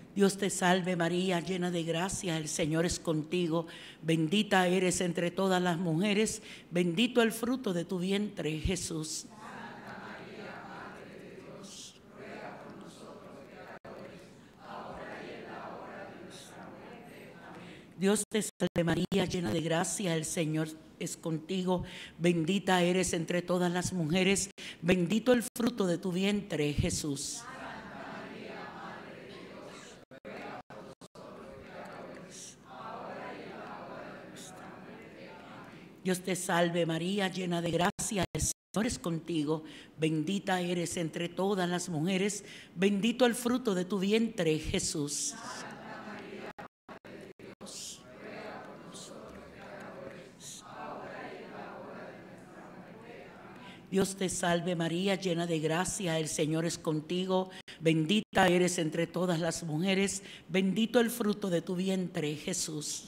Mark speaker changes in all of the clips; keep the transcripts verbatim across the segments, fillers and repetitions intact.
Speaker 1: Dios te salve María, llena de gracia, el Señor es contigo. Bendita eres entre todas las mujeres, bendito el fruto de tu vientre, Jesús.
Speaker 2: Santa María, Madre de Dios, ruega por nosotros pecadores, ahora y en la hora de nuestra muerte. Amén.
Speaker 1: Dios te salve María, llena de gracia, el Señor es contigo. Bendita eres entre todas las mujeres, bendito el fruto de tu vientre, Jesús. Dios te salve María, llena de gracia, el Señor es contigo. Bendita eres entre todas las mujeres, bendito el fruto de tu vientre, Jesús.
Speaker 2: Santa María, Madre de Dios, ruega por nosotros pecadores, ahora y en la hora de nuestra muerte. Amén.
Speaker 1: Dios te salve María, llena de gracia, el Señor es contigo. Bendita eres entre todas las mujeres, bendito el fruto de tu vientre, Jesús.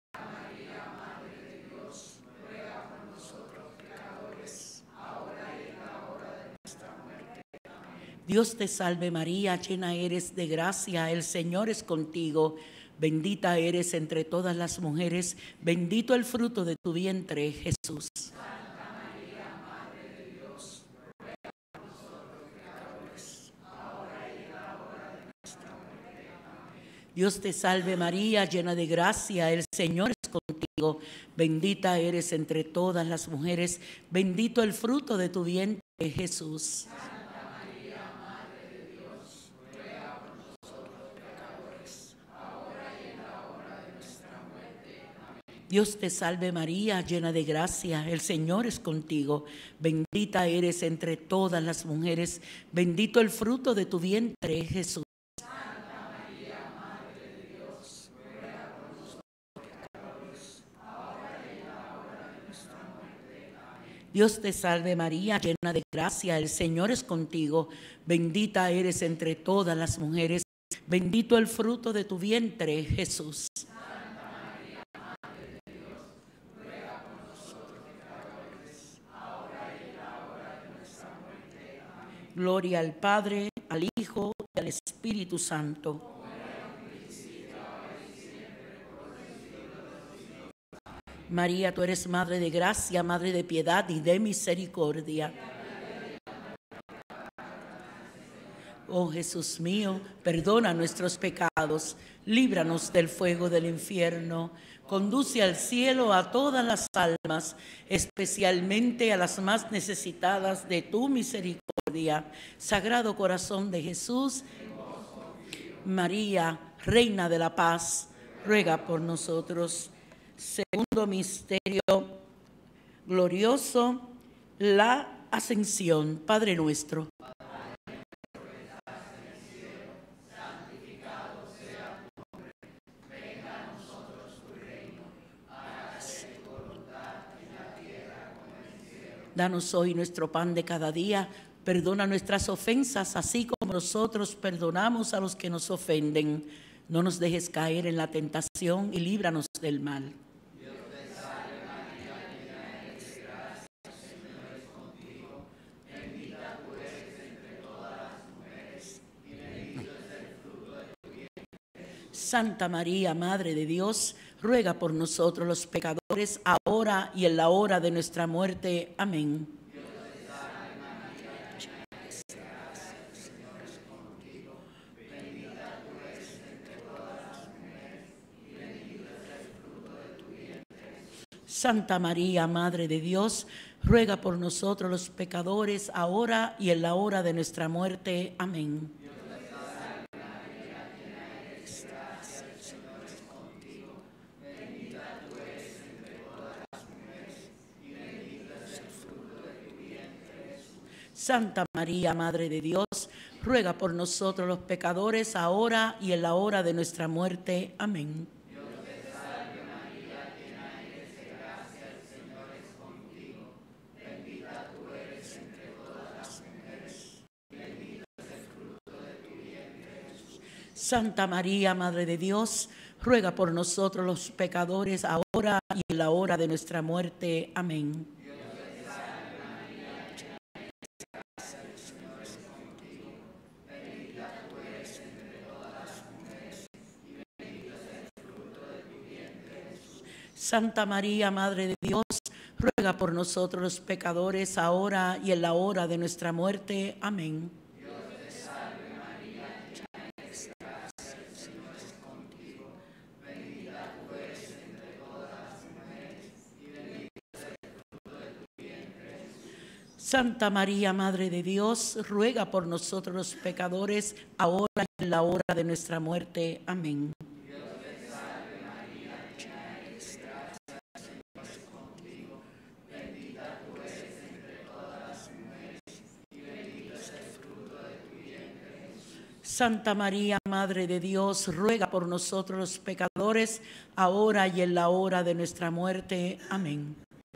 Speaker 1: Dios te salve María, llena eres de gracia, el Señor es contigo. Bendita eres entre todas las mujeres, bendito el fruto de tu vientre, Jesús.
Speaker 2: Santa María, Madre de Dios, ruega por nosotros pecadores, ahora y en la hora de nuestra muerte. Amén.
Speaker 1: Dios te salve María, llena de gracia, el Señor es contigo. Bendita eres entre todas las mujeres, bendito el fruto de tu vientre, Jesús. Dios te salve María, llena de gracia, el Señor es contigo. Bendita eres entre todas las mujeres, bendito el fruto de tu vientre, Jesús.
Speaker 2: Santa María, Madre de Dios, ruega por nosotros pecadores, ahora y en la hora de nuestra muerte. Amén.
Speaker 1: Dios te salve María, llena de gracia, el Señor es contigo. Bendita eres entre todas las mujeres, bendito el fruto de tu vientre, Jesús. Gloria al Padre, al Hijo y al Espíritu Santo. María, tú eres Madre de gracia, Madre de piedad y de misericordia. Oh Jesús mío, perdona nuestros pecados, líbranos del fuego del infierno, conduce al cielo a todas las almas, especialmente a las más necesitadas de tu misericordia. Sagrado Corazón de Jesús, María, Reina de la Paz, ruega por nosotros. Segundo misterio glorioso, la ascensión. Padre nuestro. Danos hoy nuestro pan de cada día. Perdona nuestras ofensas, así como nosotros perdonamos a los que nos ofenden. No nos dejes caer en la tentación y líbranos del mal.
Speaker 2: Dios te salve María, llena eres de gracia, el Señor es contigo. Bendita tú eres entre todas las mujeres, y bendito es el fruto de tu vientre.
Speaker 1: Santa María, Madre de Dios, ruega por nosotros los pecadores, ahora y en la hora de nuestra muerte. Amén.
Speaker 2: Dios te salve María, llena eres de gracia, el Señor es contigo. Bendita tú eres entre todas las mujeres, y bendito es el fruto de tu vientre.
Speaker 1: Santa María, Madre de Dios, ruega por nosotros los pecadores, ahora y en la hora de nuestra muerte. Amén. Santa María, Madre de Dios, ruega por nosotros los pecadores, ahora y en la hora de nuestra muerte. Amén.
Speaker 2: Dios te salve María, llena eres de gracia, el Señor es contigo. Bendita tú eres entre todas las mujeres, y bendito es el fruto de tu vientre, Jesús.
Speaker 1: Santa María, Madre de Dios, ruega por nosotros los pecadores, ahora y en la hora de nuestra muerte. Amén. Santa María, Madre de Dios, ruega por nosotros los pecadores, ahora y en la hora de nuestra muerte. Amén.
Speaker 2: Dios te salve María, llena eres de gracia, el Señor es contigo. Bendita tú eres entre todas las mujeres, y bendito es el fruto de tu vientre, Jesús.
Speaker 1: Santa María, Madre de Dios, ruega por nosotros los pecadores, ahora y en la hora de nuestra muerte. Amén.
Speaker 2: Dios te salve María, llena eres de gracia, el Señor es contigo. Bendita tú eres entre todas las mujeres, y bendito es el fruto de tu vientre, Jesús.
Speaker 1: Santa María, Madre de Dios, ruega por nosotros los pecadores, ahora y en la hora de nuestra muerte. Amén.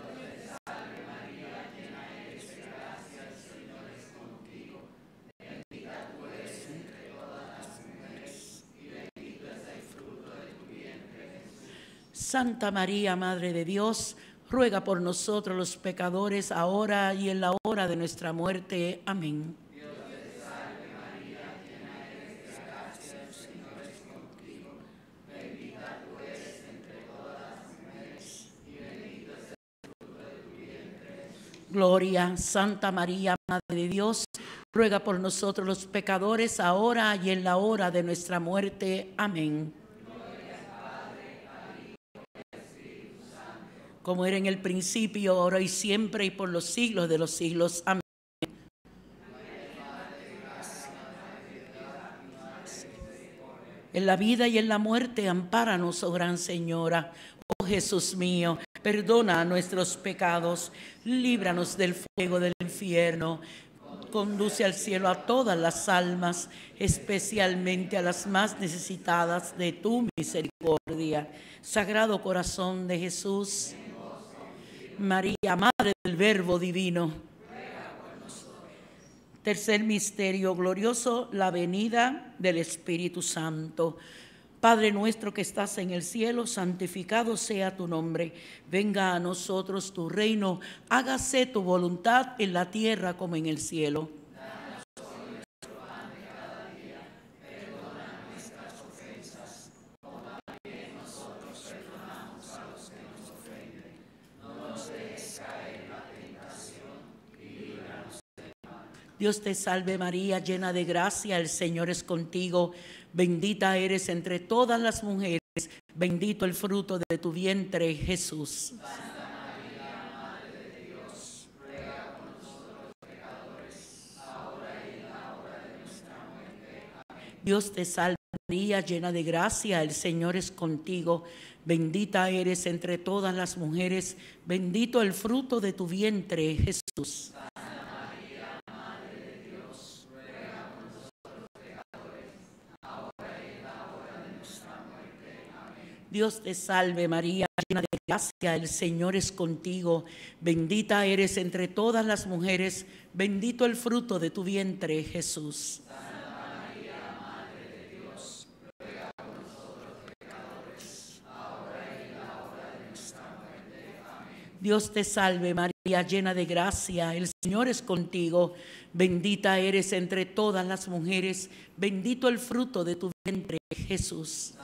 Speaker 1: Santa María, Madre de Dios, ruega por nosotros los pecadores, ahora y en la hora de nuestra muerte. Amén.
Speaker 2: Dios te salve María, llena eres de gracia, el Señor es contigo. Bendita tú eres entre todas las mujeres, y bendito es el fruto de tu vientre, Jesús.
Speaker 1: Gloria, Santa María, Madre de Dios, ruega por nosotros los pecadores, ahora y en la hora de nuestra muerte. Amén. Como era en el principio, ahora y siempre, y por los siglos de los siglos. Amén. En la vida y en la muerte, ampáranos, oh Gran Señora. Oh Jesús mío, perdona nuestros pecados, líbranos del fuego del infierno, conduce al cielo a todas las almas, especialmente a las más necesitadas de tu misericordia. Sagrado Corazón de Jesús, María, Madre del Verbo Divino. Tercer misterio glorioso, la venida del Espíritu Santo. Padre nuestro que estás en el cielo, santificado sea tu nombre. Venga a nosotros tu reino, hágase tu voluntad en la tierra como en el cielo.
Speaker 2: Danos hoy nuestro pan de cada día, perdona nuestras ofensas, como también nosotros perdonamos a los que nos ofenden. No nos dejes caer en la tentación, y líbranos del mal.
Speaker 1: Dios te salve María, llena de gracia, el Señor es contigo. Bendita eres entre todas las mujeres, bendito el fruto de tu vientre, Jesús.
Speaker 2: Santa María, Madre de Dios, ruega por nosotros los pecadores, ahora y en la hora de nuestra muerte. Amén.
Speaker 1: Dios te salve María, llena de gracia, el Señor es contigo. Bendita eres entre todas las mujeres, bendito el fruto de tu vientre, Jesús. Dios te salve María, llena de gracia, el Señor es contigo. Bendita eres entre todas las mujeres, bendito el fruto de tu vientre, Jesús.
Speaker 2: Santa María, Madre de Dios, ruega por nosotros pecadores, ahora y en la hora de nuestra muerte. Amén.
Speaker 1: Dios te salve María, llena de gracia, el Señor es contigo. Bendita eres entre todas las mujeres, bendito el fruto de tu vientre, Jesús.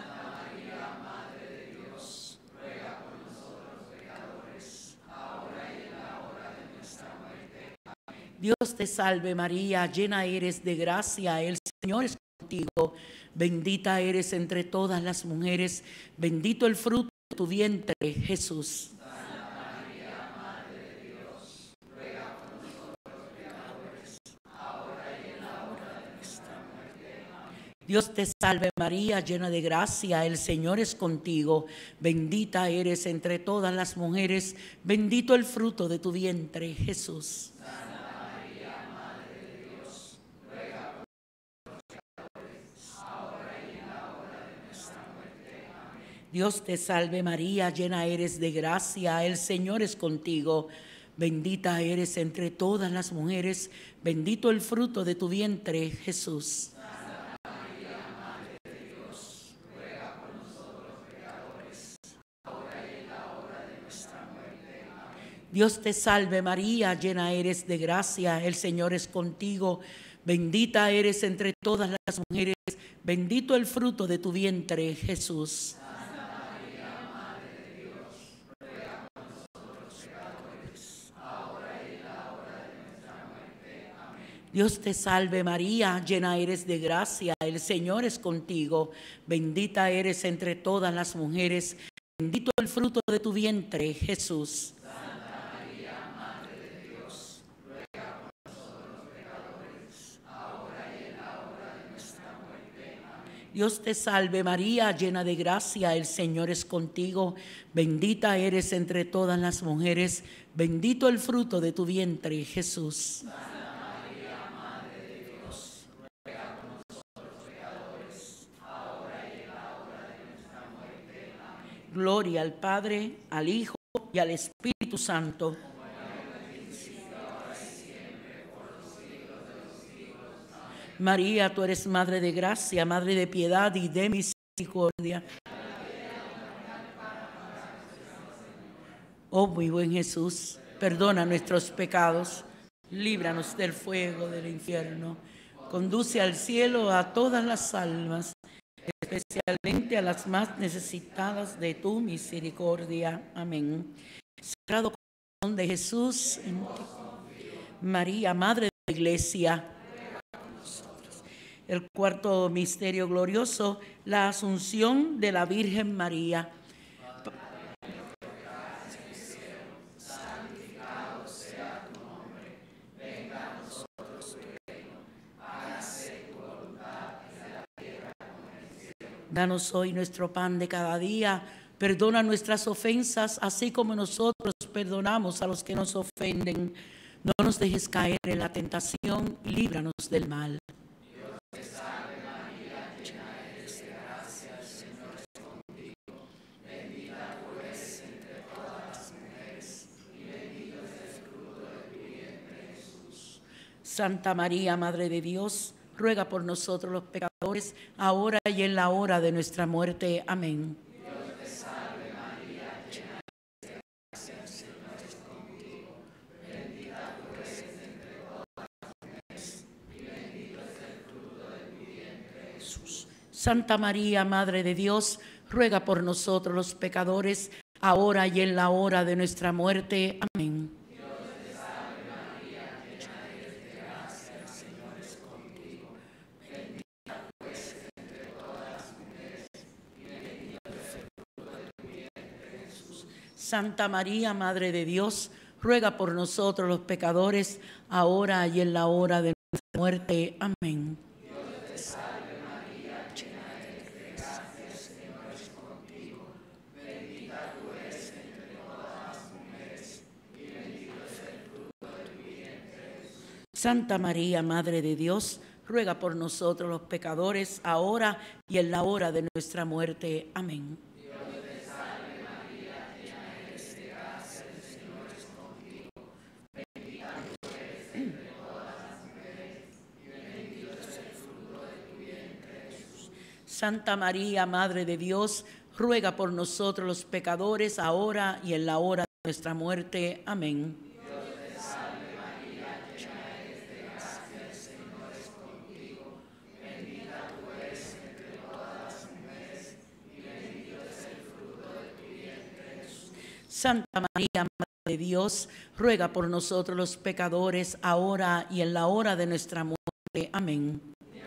Speaker 1: Dios te salve María, llena eres de gracia, el Señor es contigo. Bendita eres entre todas las mujeres, bendito el fruto de tu vientre, Jesús.
Speaker 2: Santa María, Madre de Dios, ruega por nosotros pecadores, ahora y en la hora de nuestra muerte. Amén.
Speaker 1: Dios te salve María, llena de gracia, el Señor es contigo. Bendita eres entre todas las mujeres, bendito el fruto de tu vientre, Jesús. Dios te salve María, llena eres de gracia, el Señor es contigo. Bendita eres entre todas las mujeres, bendito el fruto de tu vientre, Jesús.
Speaker 2: Santa María, Madre de Dios, ruega por nosotros pecadores, ahora y en la hora de nuestra muerte. Amén.
Speaker 1: Dios te salve María, llena eres de gracia, el Señor es contigo. Bendita eres entre todas las mujeres, bendito el fruto de tu vientre, Jesús.
Speaker 2: Santa María, Madre de Dios,
Speaker 1: Dios te salve María, llena eres de gracia, el Señor es contigo. Bendita eres entre todas las mujeres, bendito el fruto de tu vientre, Jesús.
Speaker 2: Santa María, Madre de Dios, ruega por nosotros los pecadores, ahora y en la hora de nuestra muerte. Amén.
Speaker 1: Dios te salve María, llena de gracia, el Señor es contigo. Bendita eres entre todas las mujeres, bendito el fruto de tu vientre, Jesús. Gloria al Padre, al Hijo y al Espíritu Santo. María, tú eres Madre de gracia, Madre de piedad y de misericordia. Oh muy buen Jesús, perdona nuestros pecados, líbranos del fuego del infierno, conduce al cielo a todas las almas, especialmente a las más necesitadas de tu misericordia. Amén. Sagrado corazón de Jesús, en ti. María, Madre de la Iglesia. El cuarto misterio glorioso, la Asunción de la Virgen María. Danos hoy nuestro pan de cada día. Perdona nuestras ofensas, así como nosotros perdonamos a los que nos ofenden. No nos dejes caer en la tentación y líbranos del mal.
Speaker 2: Dios te salve María, llena eres de gracia, el Señor es contigo. Bendita tú eres entre todas las mujeres, y bendito es el fruto de tu vientre, Jesús.
Speaker 1: Santa María, Madre de Dios, ruega por nosotros los pecadores, ahora y en la hora de nuestra muerte. Amén.
Speaker 2: Dios te salve María, llena eres de gracia, el Señor es contigo. Bendita tú eres entre todas las mujeres, y bendito es el fruto de tu vientre, Jesús.
Speaker 1: Santa María, Madre de Dios, ruega por nosotros los pecadores, ahora y en la hora de nuestra muerte. Amén. Santa María, Madre de Dios, ruega por nosotros los pecadores, ahora y en la hora de nuestra muerte. Amén.
Speaker 2: Dios te salve María, llena eres de gracia, el Señor es contigo. Bendita tú eres entre todas las mujeres, y bendito es el fruto de tu vientre, Jesús.
Speaker 1: Santa María, Madre de Dios, ruega por nosotros los pecadores, ahora y en la hora de nuestra muerte. Amén. Santa María, Madre de Dios, ruega por nosotros los pecadores, ahora y en la hora de nuestra muerte. Amén.
Speaker 2: Dios te salve María, llena eres de gracia, el Señor es contigo. Bendita tú eres entre todas las mujeres, y bendito es el fruto de tu vientre, Jesús.
Speaker 1: Santa María, Madre de Dios, ruega por nosotros los pecadores, ahora y en la hora de nuestra muerte. Amén.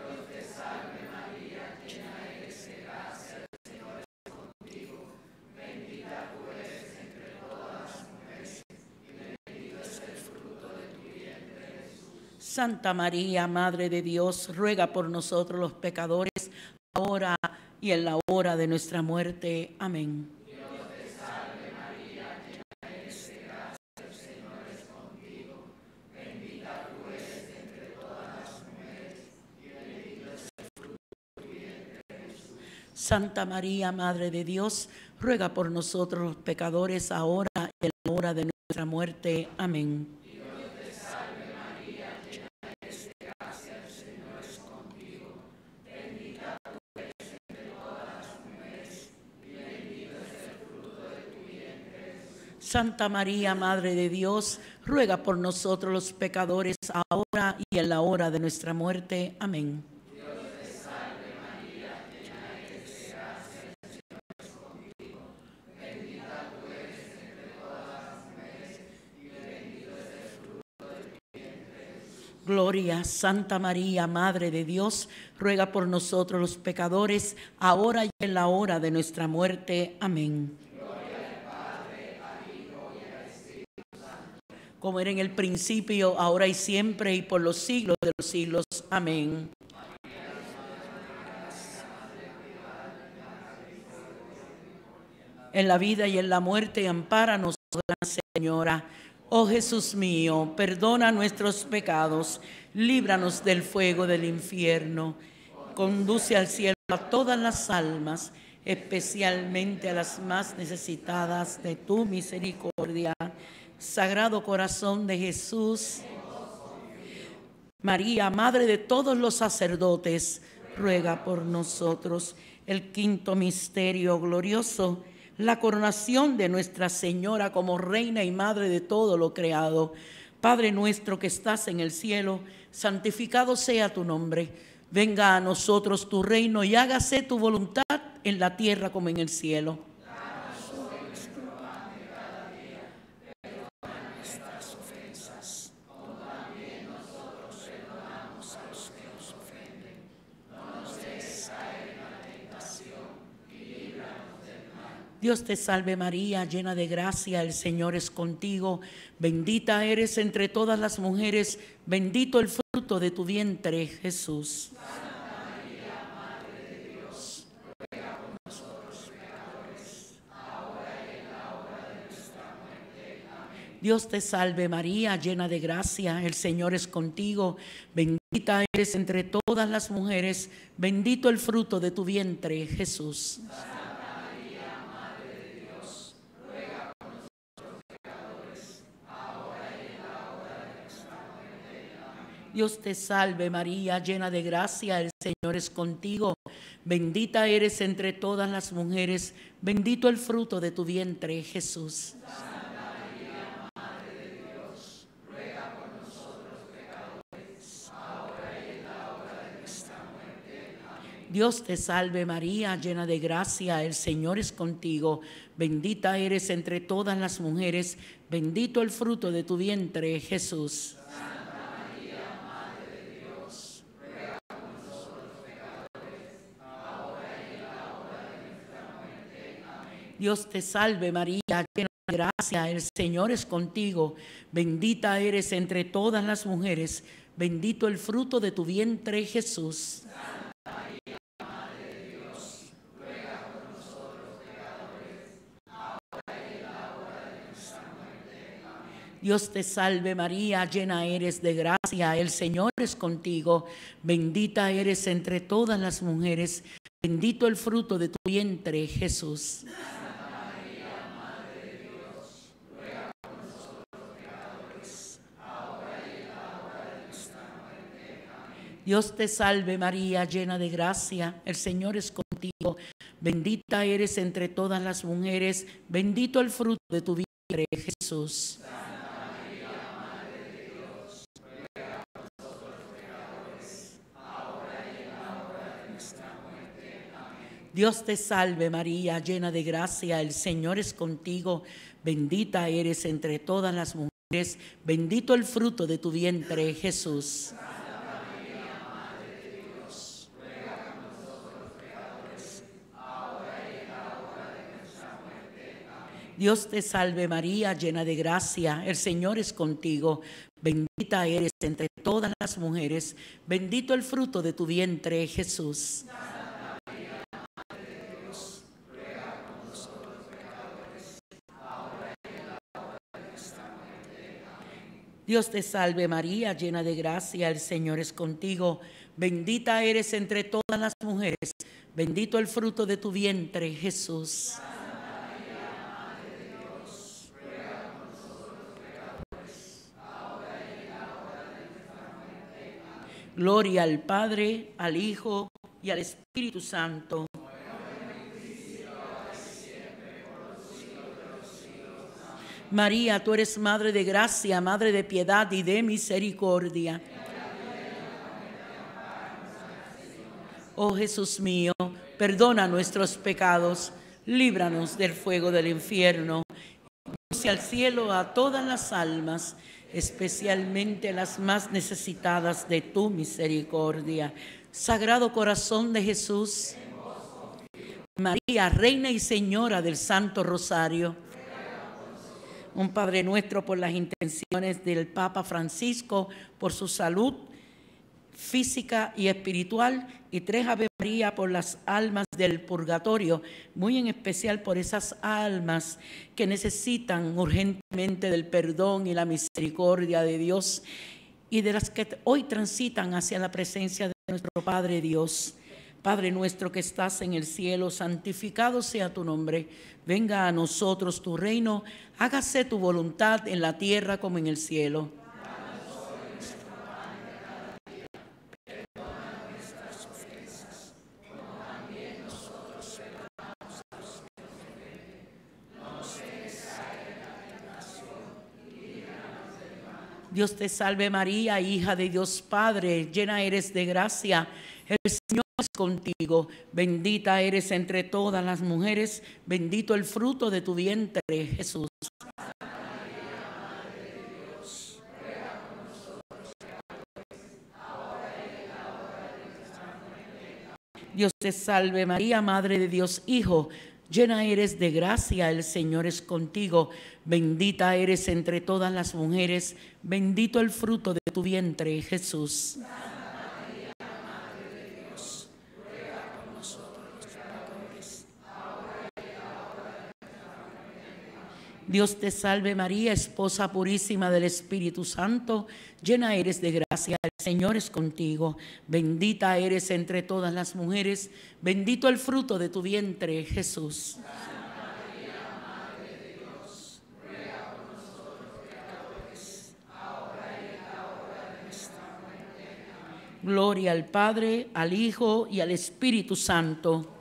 Speaker 1: Santa María, Madre de Dios, ruega por nosotros los pecadores, ahora y en la hora de nuestra muerte. Amén.
Speaker 2: Dios te salve María, llena eres de gracia, el Señor es contigo. Bendita tú eres entre todas las mujeres, y bendito es el fruto de tu vientre, Jesús.
Speaker 1: Santa María, Madre de Dios, ruega por nosotros los pecadores, ahora y en la hora de nuestra muerte. Amén. Santa María, Madre de Dios, ruega por nosotros los pecadores, ahora y en la hora de nuestra muerte. Amén.
Speaker 2: Dios te salve María, llena eres de gracia, el Señor es contigo. Bendita tú eres entre todas las mujeres, y bendito es el fruto de tu vientre, Jesús.
Speaker 1: Gloria, Santa María, Madre de Dios, ruega por nosotros los pecadores, ahora y en la hora de nuestra muerte. Amén.
Speaker 2: Gloria al Padre, al Hijo y al Espíritu Santo.
Speaker 1: Como era en el principio, ahora y siempre, y por los siglos de los siglos. Amén. En la vida y en la muerte, ampáranos, Gran Señora. Oh Jesús mío, perdona nuestros pecados, líbranos del fuego del infierno, conduce al cielo a todas las almas, especialmente a las más necesitadas de tu misericordia. Sagrado Corazón de Jesús, María, Madre de todos los sacerdotes, ruega por nosotros. El quinto misterio glorioso, la coronación de Nuestra Señora como Reina y Madre de todo lo creado. Padre nuestro que estás en el cielo, santificado sea tu nombre. Venga a nosotros tu reino y hágase tu voluntad en la tierra como en el cielo.
Speaker 2: Danos hoy nuestro pan de cada día, perdona nuestras ofensas, como también nosotros perdonamos a los que nos ofenden. No nos dejes caer en la tentación y líbranos del mal.
Speaker 1: Dios te salve María, llena de gracia, el Señor es contigo. Bendita eres entre todas las mujeres, bendito el fruto de tu vientre, Jesús.
Speaker 2: Santa María, Madre de Dios, ruega por nosotros pecadores, ahora y en la hora de nuestra muerte. Amén.
Speaker 1: Dios te salve María, llena de gracia, el Señor es contigo. Bendita eres entre todas las mujeres, bendito el fruto de tu vientre, Jesús. Dios te salve María, llena de gracia, el Señor es contigo. Bendita eres entre todas las mujeres, bendito el fruto de tu vientre, Jesús.
Speaker 2: Santa María, Madre de Dios, ruega por nosotros pecadores, ahora y en la hora de nuestra muerte. Amén.
Speaker 1: Dios te salve María, llena de gracia, el Señor es contigo. Bendita eres entre todas las mujeres, bendito el fruto de tu vientre, Jesús. Dios te salve María, llena de gracia, el Señor es contigo. Bendita eres entre todas las mujeres, bendito el fruto de tu vientre, Jesús.
Speaker 2: Santa María, Madre de Dios, ruega por nosotros pecadores, ahora y en la hora de nuestra muerte. Amén.
Speaker 1: Dios te salve María, llena eres de gracia, el Señor es contigo. Bendita eres entre todas las mujeres, bendito el fruto de tu vientre, Jesús. Dios te salve María, llena de gracia, el Señor es contigo. Bendita eres entre todas las mujeres, bendito el fruto de tu vientre, Jesús.
Speaker 2: Santa María, Madre de Dios, ruega por nosotros pecadores, ahora y en la hora de nuestra muerte. Amén.
Speaker 1: Dios te salve María, llena de gracia, el Señor es contigo. Bendita eres entre todas las mujeres, bendito el fruto de tu vientre, Jesús. Dios te salve María, llena de gracia, el Señor es contigo. Bendita eres entre todas las mujeres, bendito el fruto de tu vientre, Jesús.
Speaker 2: Santa María, Madre de Dios, ruega por nosotros pecadores, ahora y en la hora de nuestra muerte. Amén.
Speaker 1: Dios te salve María, llena de gracia, el Señor es contigo. Bendita eres entre todas las mujeres, bendito el fruto de tu vientre, Jesús. Gloria al Padre, al Hijo y al Espíritu Santo. María, tú eres Madre de gracia, Madre de piedad y de misericordia. Oh Jesús mío, perdona nuestros pecados, líbranos del fuego del infierno, conduce al cielo a todas las almas, especialmente las más necesitadas de tu misericordia. Sagrado Corazón de Jesús, María, Reina y Señora del Santo Rosario, un Padre Nuestro por las intenciones del Papa Francisco, por su salud física y espiritual, y tres Ave María por las almas del purgatorio, muy en especial por esas almas que necesitan urgentemente del perdón y la misericordia de Dios, y de las que hoy transitan hacia la presencia de nuestro Padre Dios. Padre nuestro que estás en el cielo, santificado sea tu nombre. Venga a nosotros tu reino, hágase tu voluntad en la tierra como en el cielo. Dios te salve María, hija de Dios Padre, llena eres de gracia, el Señor es contigo, bendita eres entre todas las mujeres, bendito el fruto de tu vientre, Jesús. Dios te salve María, Madre de Dios Hijo, llena eres de gracia, el Señor es contigo, bendita eres entre todas las mujeres, bendito el fruto de tu vientre, Jesús. Santa María, Madre de Dios, ruega por nosotros los pecadores, ahora y en la hora de nuestra muerte. Dios te salve María, esposa purísima del Espíritu Santo, llena eres de gracia, el Señor es contigo, bendita eres entre todas las mujeres, bendito el fruto de tu vientre, Jesús. Santa María, Madre de Dios, ruega por nosotros pecadores, ahora y en la hora de nuestra muerte. Amén. Gloria al Padre, al Hijo y al Espíritu Santo.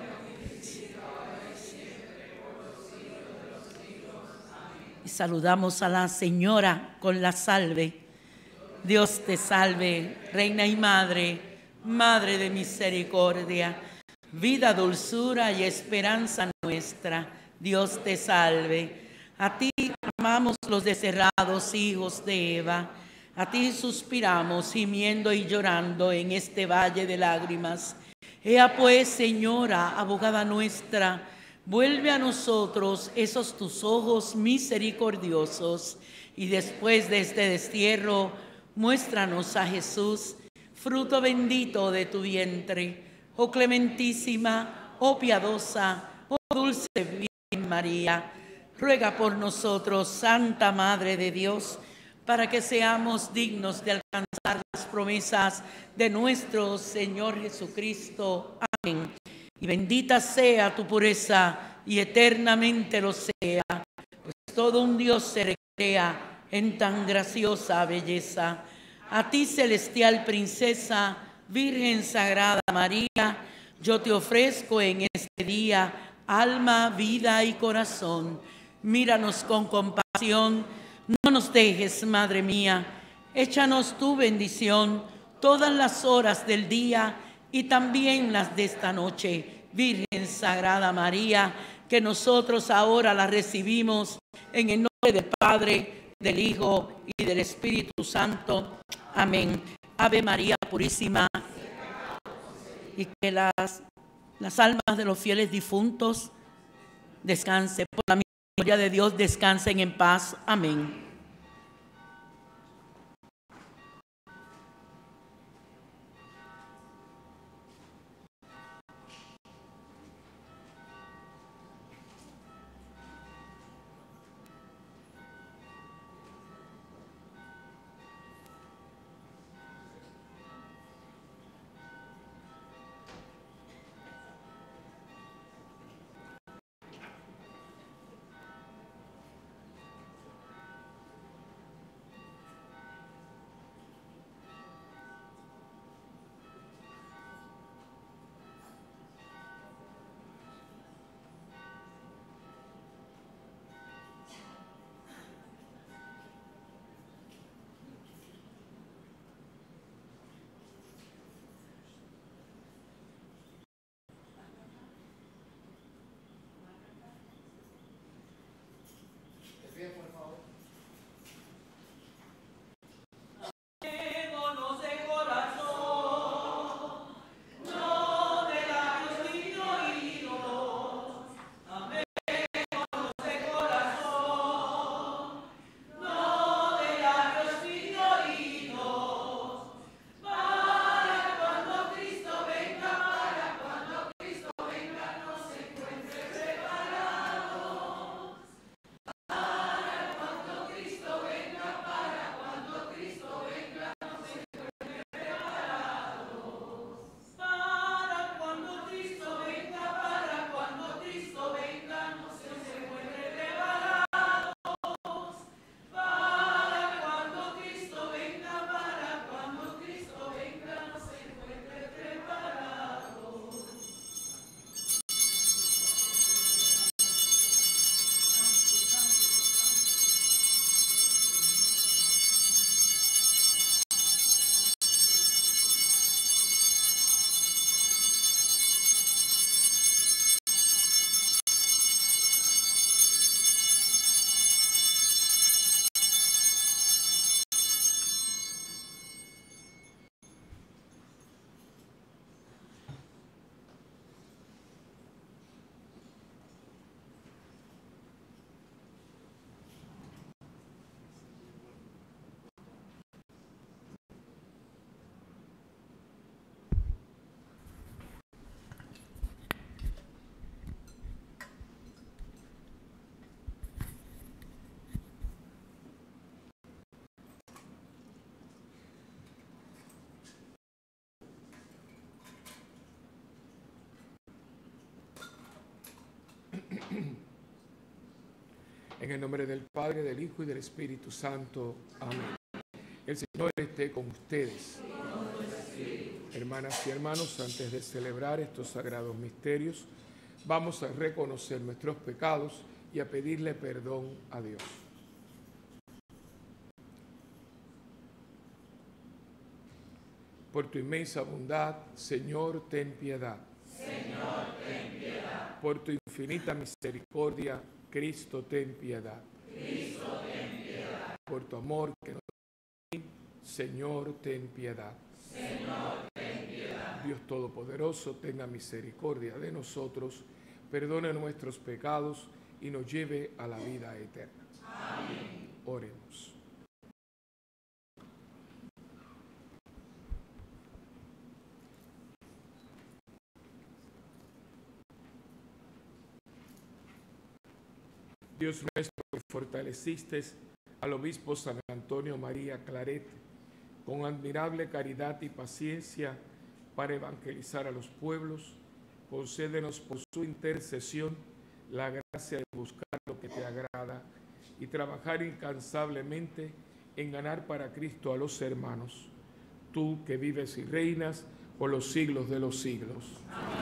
Speaker 1: Y saludamos a la Señora con la salve. Dios te salve, Reina y Madre, Madre de misericordia, vida, dulzura y esperanza nuestra. Dios te salve. A ti amamos los desterrados hijos de Eva. A ti suspiramos, gimiendo y llorando en este valle de lágrimas. Ea pues, Señora, abogada nuestra, vuelve a nosotros esos tus ojos misericordiosos, y después de este destierro, muéstranos a Jesús, fruto bendito de tu vientre. Oh clementísima, oh piadosa, oh dulce Virgen María, ruega por nosotros, Santa Madre de Dios, para que seamos dignos de alcanzar las promesas de nuestro Señor Jesucristo. Amén. Y bendita sea tu pureza, y eternamente lo sea, pues todo un Dios se recrea en tan graciosa belleza. A ti, celestial princesa, Virgen Sagrada María, yo te ofrezco en este día alma, vida y corazón. Míranos con compasión, no nos dejes, Madre mía, échanos tu bendición todas las horas del día y también las de esta noche. Virgen Sagrada María, que nosotros ahora la recibimos en el nombre del Padre, del Hijo y del Espíritu Santo. Amén. Ave María Purísima. Y que las, las almas de los fieles difuntos descansen, por la misericordia de Dios, descansen en paz. Amén.
Speaker 3: En el nombre del Padre, del Hijo y del Espíritu Santo. Amén. El Señor esté con ustedes. Hermanas y hermanos, antes de celebrar estos sagrados misterios, vamos a reconocer nuestros pecados y a pedirle perdón a Dios. Por tu inmensa bondad, Señor, ten piedad.
Speaker 2: Señor, ten piedad.
Speaker 3: Por tu infinita misericordia, Cristo, ten piedad.
Speaker 2: Cristo, ten piedad.
Speaker 3: Por tu amor que nos da, Señor, ten piedad.
Speaker 2: Señor, ten piedad.
Speaker 3: Dios Todopoderoso, tenga misericordia de nosotros, perdone nuestros pecados y nos lleve a la vida eterna.
Speaker 2: Amén.
Speaker 3: Oremos. Dios nuestro, que fortaleciste al obispo San Antonio María Claret con admirable caridad y paciencia para evangelizar a los pueblos, concédenos por su intercesión la gracia de buscar lo que te agrada y trabajar incansablemente en ganar para Cristo a los hermanos, tú que vives y reinas por los siglos de los siglos.
Speaker 2: Amén.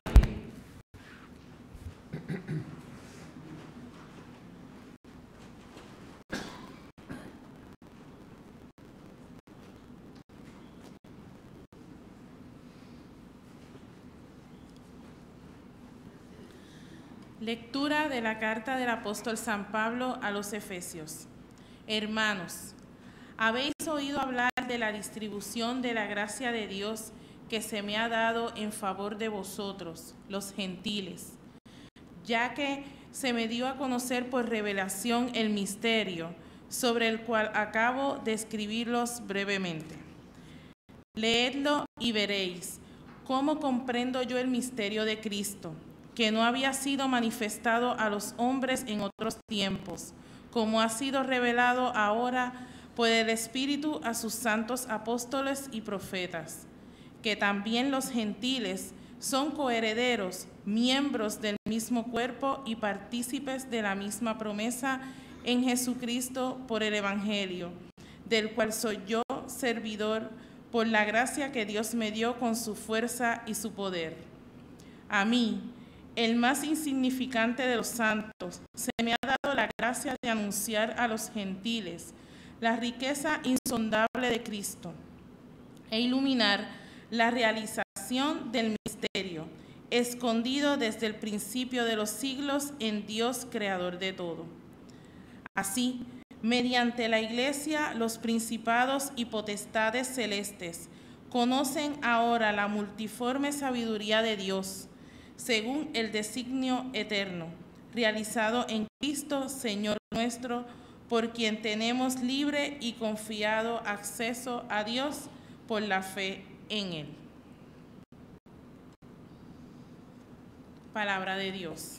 Speaker 4: Lectura de la carta del apóstol San Pablo a los Efesios. Hermanos, habéis oído hablar de la distribución de la gracia de Dios que se me ha dado en favor de vosotros, los gentiles, ya que se me dio a conocer por revelación el misterio, sobre el cual acabo de escribirlos brevemente. Leedlo y veréis cómo comprendo yo el misterio de Cristo, que no había sido manifestado a los hombres en otros tiempos, como ha sido revelado ahora por el Espíritu a sus santos apóstoles y profetas, que también los gentiles son coherederos, miembros del mismo cuerpo y partícipes de la misma promesa en Jesucristo por el Evangelio, del cual soy yo servidor por la gracia que Dios me dio con su fuerza y su poder. A mí, el más insignificante de los santos, se me ha dado la gracia de anunciar a los gentiles la riqueza insondable de Cristo e iluminar la realización del misterio, escondido desde el principio de los siglos en Dios, creador de todo. Así, mediante la Iglesia, los principados y potestades celestes conocen ahora la multiforme sabiduría de Dios, según el designio eterno, realizado en Cristo, Señor nuestro, por quien tenemos libre y confiado acceso a Dios por la fe en Él. Palabra de Dios.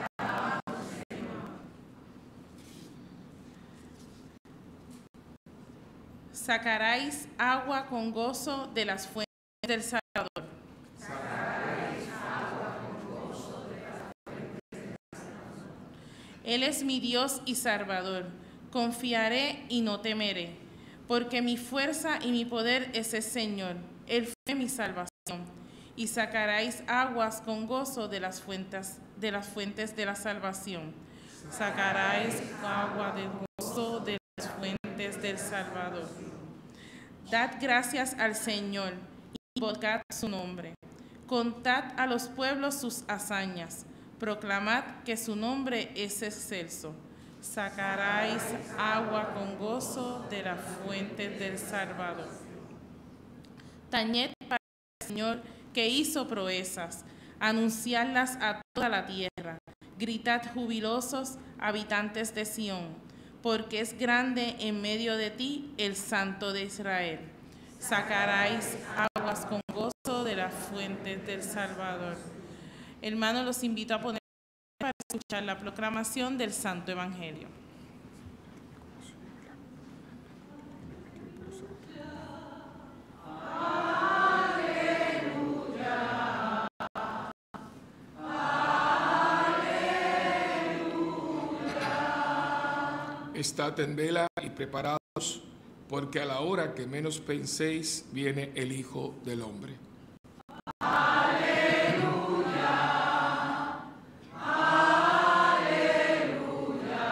Speaker 4: Sacaráis agua con gozo de las fuentes del Salvador.
Speaker 2: Sacaráis agua con gozo de las fuentes del Salvador.
Speaker 4: Él es mi Dios y Salvador. Confiaré y no temeré, porque mi fuerza y mi poder es el Señor. Él fue mi salvación. Y sacaráis aguas con gozo de las fuentes de las fuentes de la salvación. Sacaráis agua de gozo de las fuentes del Salvador. Dad gracias al Señor y invocad su nombre. Contad a los pueblos sus hazañas. Proclamad que su nombre es excelso. Sacaráis agua con gozo de las fuentes del Salvador. Tañed para el Señor que hizo proezas, anunciadlas a toda la tierra. Gritad jubilosos, habitantes de Sión, porque es grande en medio de ti el Santo de Israel. Sacaráis aguas con gozo de las fuentes del Salvador. Hermanos, los invito a poner para escuchar la proclamación del Santo Evangelio.
Speaker 3: Estad en vela y preparados, porque a la hora que menos penséis viene el Hijo del Hombre.
Speaker 2: Aleluya, aleluya,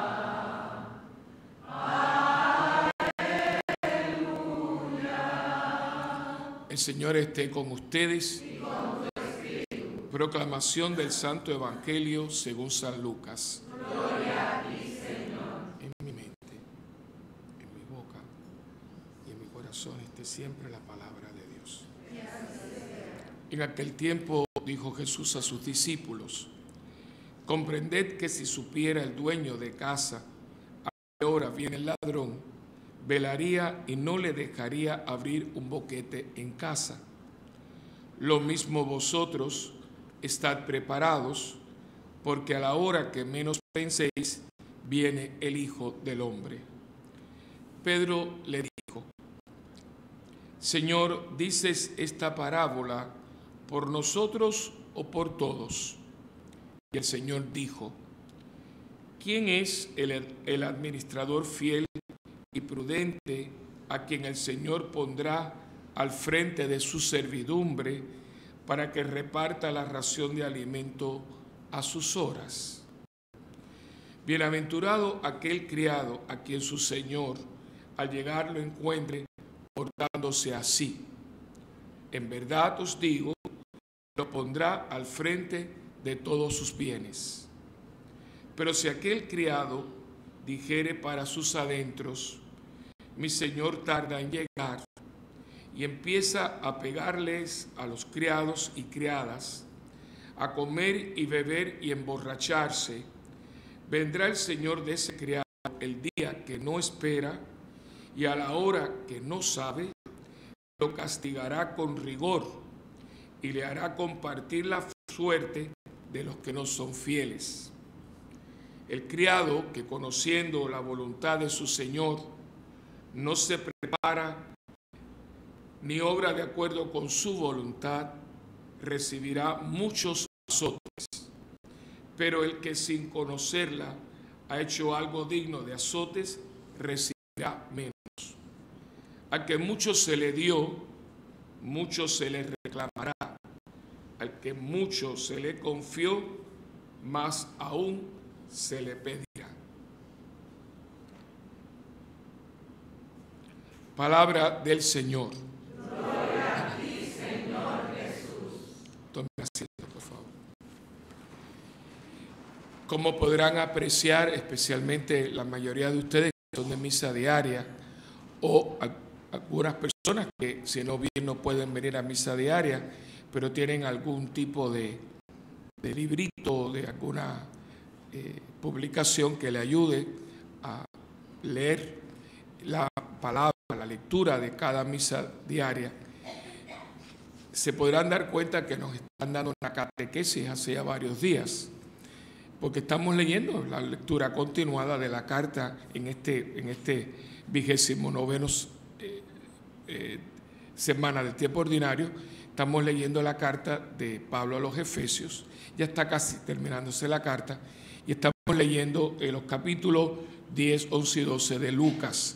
Speaker 2: aleluya.
Speaker 3: El Señor esté con ustedes. Y con tu espíritu. Proclamación del Santo Evangelio según San Lucas.
Speaker 2: Gloria a ti, Señor.
Speaker 3: En mi mente, en mi boca y en mi corazón esté siempre la palabra de Dios. En aquel tiempo dijo Jesús a sus discípulos: comprended que si supiera el dueño de casa a qué hora viene el ladrón, velaría y no le dejaría abrir un boquete en casa. Lo mismo vosotros, estad preparados, porque a la hora que menos penséis viene el Hijo del Hombre. Pedro le dijo: Señor, ¿dices esta parábola por nosotros o por todos? Y el Señor dijo: ¿quién es el, el administrador fiel y prudente a quien el Señor pondrá al frente de su servidumbre para que reparta la ración de alimento a sus horas? Bienaventurado aquel criado a quien su señor al llegar lo encuentre portándose así. En verdad os digo, lo pondrá al frente de todos sus bienes. Pero si aquel criado dijere para sus adentros: mi señor tarda en llegar, y empieza a pegarles a los criados y criadas, a comer y beber y emborracharse, vendrá el señor de ese criado el día que no espera y a la hora que no sabe, lo castigará con rigor y le hará compartir la suerte de los que no son fieles. El criado que, conociendo la voluntad de su señor, no se prepara ni obra de acuerdo con su voluntad, recibirá muchos azotes. Pero el que sin conocerla ha hecho algo digno de azotes, recibirá menos. Al que mucho se le dio, mucho se le reclamará. Al que mucho se le confió, más aún se le pedirá. Palabra del Señor.
Speaker 2: Gloria a ti, Señor Jesús.
Speaker 3: Tomen asiento, por favor. Como podrán apreciar, especialmente la mayoría de ustedes que son de misa diaria, o algunas personas que si no bien no pueden venir a misa diaria, pero tienen algún tipo de, de librito, de alguna eh, publicación que le ayude a leer la palabra, la lectura de cada misa diaria, se podrán dar cuenta que nos están dando una catequesis hace ya varios días, porque estamos leyendo la lectura continuada de la carta en este, en este vigésimo noveno eh, eh, semana del tiempo ordinario. Estamos leyendo la carta de Pablo a los Efesios, ya está casi terminándose la carta, y estamos leyendo eh, los capítulos diez, once y doce de Lucas.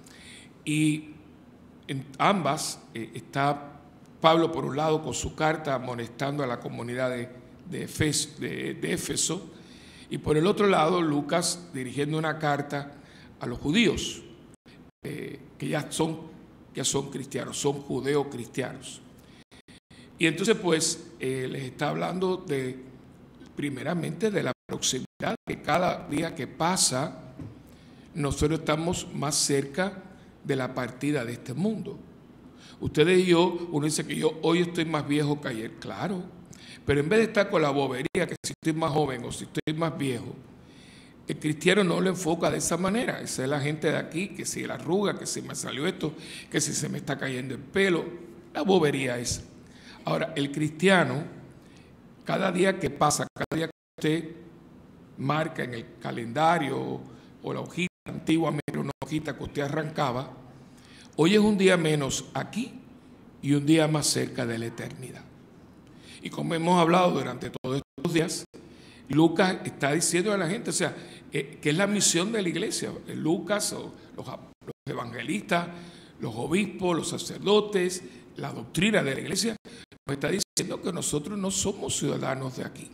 Speaker 3: Y en ambas eh, está Pablo, por un lado, con su carta amonestando a la comunidad de, de, Efes, de, de Éfeso, y por el otro lado, Lucas dirigiendo una carta a los judíos, eh, que ya son, ya son cristianos, son judeo-cristianos. Y entonces, pues, eh, les está hablando de, primeramente, de la proximidad, que cada día que pasa, nosotros estamos más cerca de la partida de este mundo. Ustedes y yo, uno dice que yo hoy estoy más viejo que ayer, claro, pero en vez de estar con la bobería que si estoy más joven o si estoy más viejo, el cristiano no lo enfoca de esa manera. Esa es la gente de aquí, que si la arruga, que si me salió esto, que si se me está cayendo el pelo, la bobería esa. Ahora, el cristiano, cada día que pasa, cada día que usted marca en el calendario o la hojita, antiguamente una hojita que usted arrancaba, hoy es un día menos aquí y un día más cerca de la eternidad. Y como hemos hablado durante todos estos días, Lucas está diciendo a la gente, o sea, eh, que es la misión de la iglesia. Lucas, o los, los evangelistas, los obispos, los sacerdotes, la doctrina de la iglesia, nos está diciendo que nosotros no somos ciudadanos de aquí.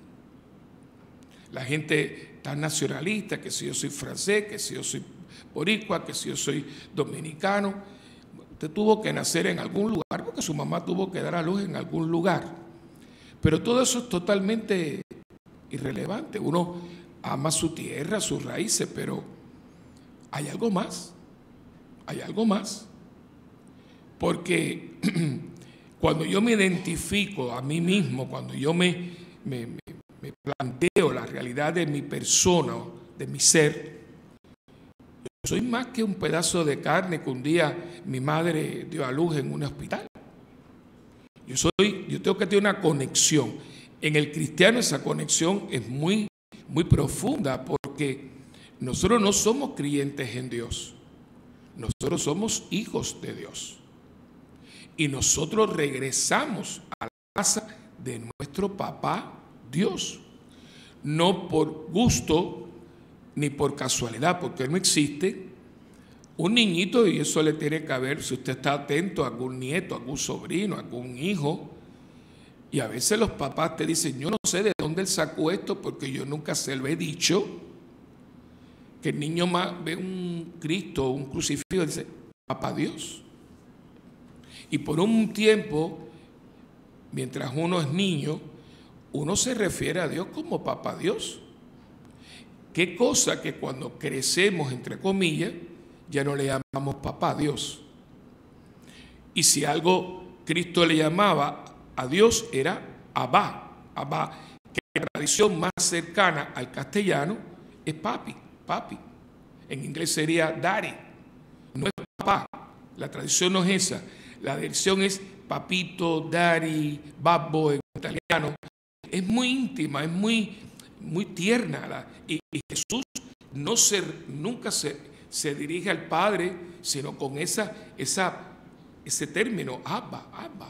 Speaker 3: La gente tan nacionalista, que si yo soy francés, que si yo soy boricua, que si yo soy dominicano. Usted tuvo que nacer en algún lugar porque su mamá tuvo que dar a luz en algún lugar. Pero todo eso es totalmente irrelevante. Uno ama su tierra, sus raíces, pero hay algo más. Hay algo más. Porque cuando yo me identifico a mí mismo, cuando yo me, me, me, me planteo la realidad de mi persona, de mi ser, yo soy más que un pedazo de carne que un día mi madre dio a luz en un hospital. Yo soy, yo tengo que tener una conexión. En el cristiano esa conexión es muy, muy profunda, porque nosotros no somos creyentes en Dios. Nosotros somos hijos de Dios. Y nosotros regresamos a la casa de nuestro papá Dios. No por gusto ni por casualidad, porque no existe un niñito, y eso le tiene que ver, si usted está atento a algún nieto, a algún sobrino, a algún hijo, y a veces los papás te dicen, yo no sé de dónde él sacó esto, porque yo nunca se lo he dicho, que el niño más ve un Cristo, un crucifijo, y dice, papá Dios. Y por un tiempo, mientras uno es niño, uno se refiere a Dios como papá Dios. Qué cosa que cuando crecemos, entre comillas, ya no le llamamos papá Dios. Y si algo Cristo le llamaba a Dios era Abba, Abba, que la tradición más cercana al castellano es papi, papi. En inglés sería daddy, no es papá. La tradición no es esa. La tradición es papito, daddy, babbo en italiano. Es muy íntima, es muy, muy tierna. La, y, y Jesús no se, nunca se, se dirige al Padre, sino con esa, esa, ese término, Abba, Abba.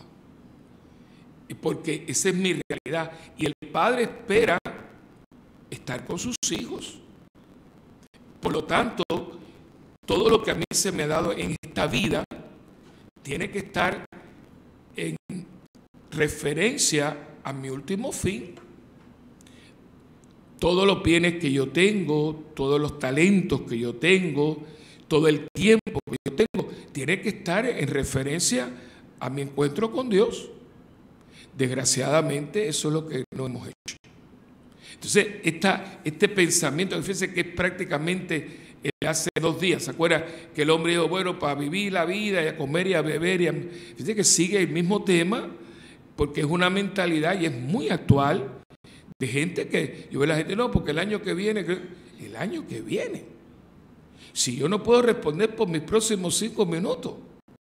Speaker 3: Porque esa es mi realidad. Y el Padre espera estar con sus hijos. Por lo tanto, todo lo que a mí se me ha dado en esta vida tiene que estar en referencia a mi último fin. Todos los bienes que yo tengo, todos los talentos que yo tengo, todo el tiempo que yo tengo, tiene que estar en referencia a mi encuentro con Dios. Desgraciadamente, eso es lo que no hemos hecho. Entonces, esta, este pensamiento, fíjense que es prácticamente hace dos días, ¿se acuerdan? Que el hombre dijo, bueno, para vivir la vida y a comer y a beber, y a... fíjense que sigue el mismo tema, porque es una mentalidad y es muy actual de gente que, yo veo a la gente, no, porque el año que viene, el año que viene, si yo no puedo responder por mis próximos cinco minutos.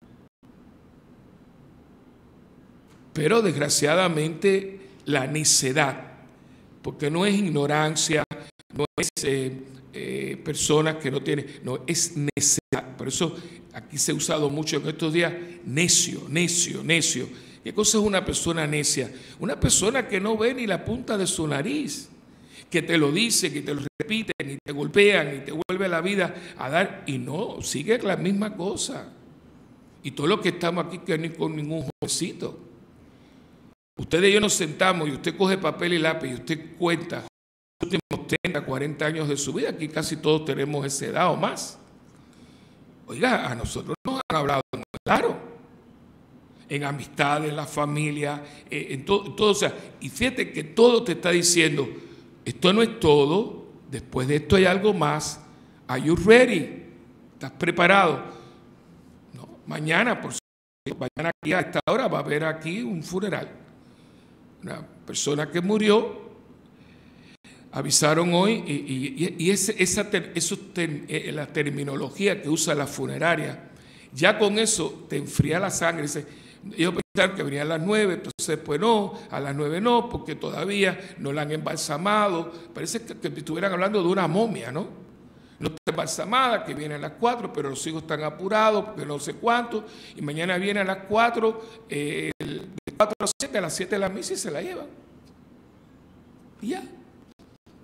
Speaker 3: Pero desgraciadamente la necedad, porque no es ignorancia, no es eh, eh, personas que no tienen, no, es necedad. Por eso aquí se ha usado mucho en estos días, necio, necio, necio. ¿Qué cosa es una persona necia? Una persona que no ve ni la punta de su nariz, que te lo dice, que te lo repiten y te golpean y te vuelve la vida a dar, y no, sigue la misma cosa. Y todos los que estamos aquí que ni con ningún jovencito. Ustedes y yo nos sentamos y usted coge papel y lápiz y usted cuenta los últimos treinta, cuarenta años de su vida. Aquí casi todos tenemos esa edad o más. Oiga, a nosotros nos han hablado muy claro. En amistad, en la familia, en todo, todo. O sea, y fíjate que todo te está diciendo, esto no es todo, después de esto hay algo más. Are you ready? ¿Estás preparado? No, mañana, por supuesto, mañana aquí a esta hora va a haber aquí un funeral. Una persona que murió, avisaron hoy, y, y, y ese, esa ter, eso ter, eh, la terminología que usa la funeraria, ya con eso te enfría la sangre. Dice, ellos pensaron que venía a las nueve, entonces pues no, a las nueve no, porque todavía no la han embalsamado. Parece que, que estuvieran hablando de una momia, ¿no? No está embalsamada, que viene a las cuatro, pero los hijos están apurados, porque no sé cuánto, y mañana viene a las cuatro, eh, de cuatro a siete, a las siete de la misa y se la llevan. Y ya.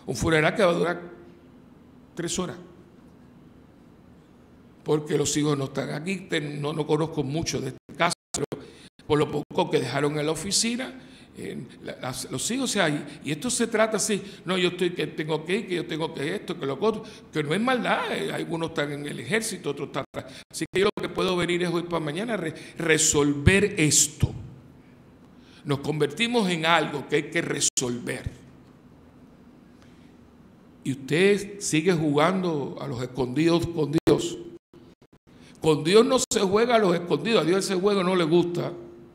Speaker 3: Un funeral que va a durar tres horas. Porque los hijos no están aquí. No, no conozco mucho de este caso, pero por lo poco que dejaron en la oficina, eh, las, los hijos, o sea, y, y esto se trata así, no, yo estoy que tengo que ir, que yo tengo que esto, que lo otro, que no es maldad, eh, algunos están en el ejército, otros están atrás. Así que yo lo que puedo venir es hoy para mañana re, resolver esto. Nos convertimos en algo que hay que resolver. Y usted sigue jugando a los escondidos con Dios. Con Dios no se juega a los escondidos, a Dios ese juego no le gusta.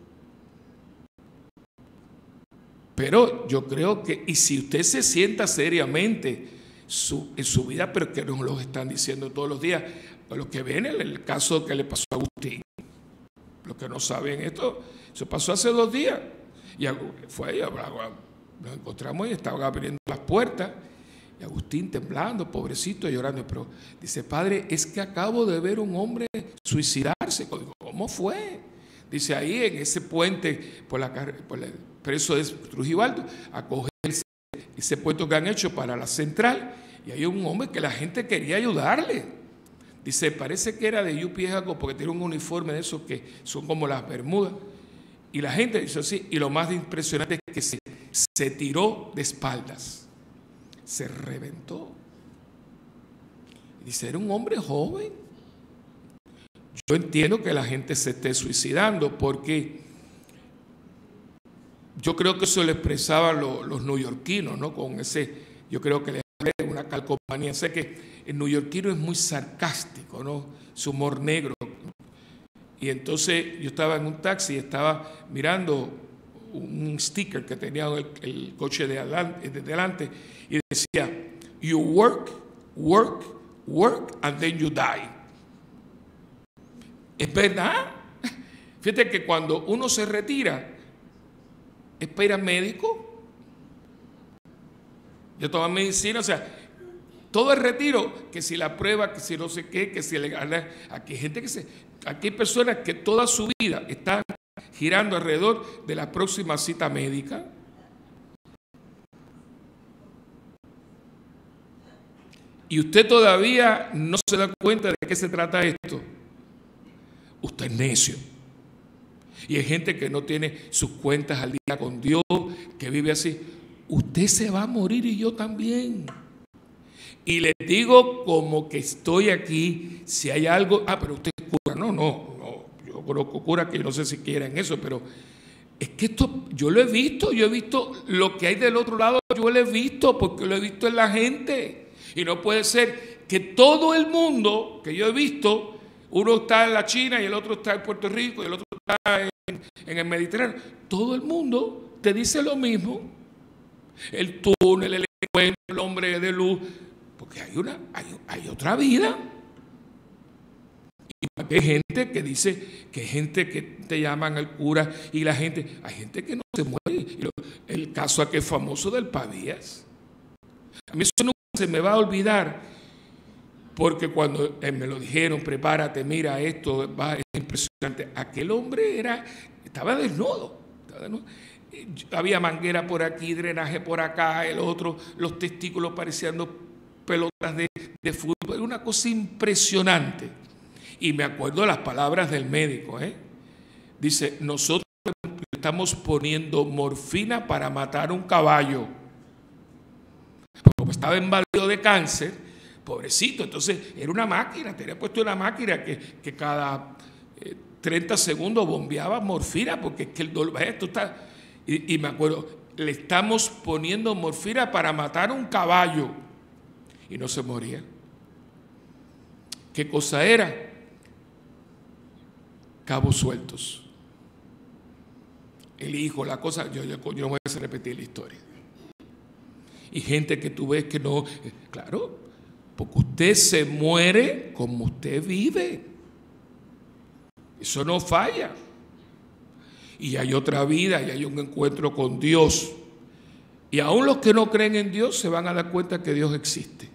Speaker 3: Pero yo creo que, y si usted se sienta seriamente su, en su vida, pero que nos lo están diciendo todos los días, los que ven el, el caso que le pasó a Agustín, los que no saben esto, eso pasó hace dos días, y fue ahí, nos encontramos y estaban abriendo las puertas, y Agustín temblando, pobrecito, llorando, pero dice, padre, es que acabo de ver un hombre suicidarse. ¿Cómo fue? Dice, ahí en ese puente, por la, por el preso de Trujillo Alto, a coger ese, ese puente que han hecho para la central, y hay un hombre que la gente quería ayudarle. Dice, parece que era de U P S algo, porque tiene un uniforme de esos que son como las bermudas, y la gente dice así, y lo más impresionante es que se, se tiró de espaldas. Se reventó. Dice, era un hombre joven. Yo entiendo que la gente se esté suicidando porque yo creo que eso lo expresaban los, los neoyorquinos, ¿no? Con ese, yo creo que le hablé de una calcomanía. Sé que el neoyorquino es muy sarcástico, ¿no? Su humor negro. Y entonces yo estaba en un taxi y estaba mirando un sticker que tenía el, el coche de adelante, de delante, y decía, you work, work, work, and then you die. Es verdad. Fíjate que cuando uno se retira, es para ir al médico, yo tomo medicina, o sea, todo el retiro, que si la prueba, que si no sé qué, que si le gana, aquí hay gente que se, aquí hay personas que toda su vida están girando alrededor de la próxima cita médica. Y usted todavía no se da cuenta de qué se trata esto. Usted es necio. Y hay gente que no tiene sus cuentas al día con Dios, que vive así. Usted se va a morir y yo también. Y les digo como que estoy aquí, si hay algo, ah, pero usted es cura. No, no, no, yo conozco cura que yo no sé si quieren eso, pero es que esto, yo lo he visto, yo he visto lo que hay del otro lado, yo lo he visto porque lo he visto en la gente. Y no puede ser que todo el mundo que yo he visto, uno está en la China y el otro está en Puerto Rico y el otro está en, en el Mediterráneo, todo el mundo te dice lo mismo. El túnel, el encuentro, el hombre de luz, porque hay, una, hay, hay otra vida. Y hay gente que dice que hay gente que te llaman al cura y la gente, hay gente que no se muere. El caso aquí es famoso del Pavías. A mí eso nunca se me va a olvidar, porque cuando me lo dijeron, prepárate, mira esto, va, es impresionante. Aquel hombre era, estaba desnudo, estaba desnudo. Había manguera por aquí, drenaje por acá, el otro, los testículos pareciendo pelotas de, de fútbol. Era una cosa impresionante. Y me acuerdo de las palabras del médico, ¿eh? Dice, nosotros estamos poniendo morfina para matar un caballo. Como estaba invadido de cáncer, pobrecito, entonces era una máquina, tenía puesto una máquina que, que cada eh, treinta segundos bombeaba morfina, porque es que el dolor, esto está, y, y me acuerdo, le estamos poniendo morfina para matar un caballo, y no se moría. ¿Qué cosa era? Cabos sueltos. El hijo, la cosa, yo, yo, yo no voy a repetir la historia. Y gente que tú ves que no, claro, porque usted se muere como usted vive. Eso no falla. Y hay otra vida, y hay un encuentro con Dios. Y aún los que no creen en Dios se van a dar cuenta que Dios existe.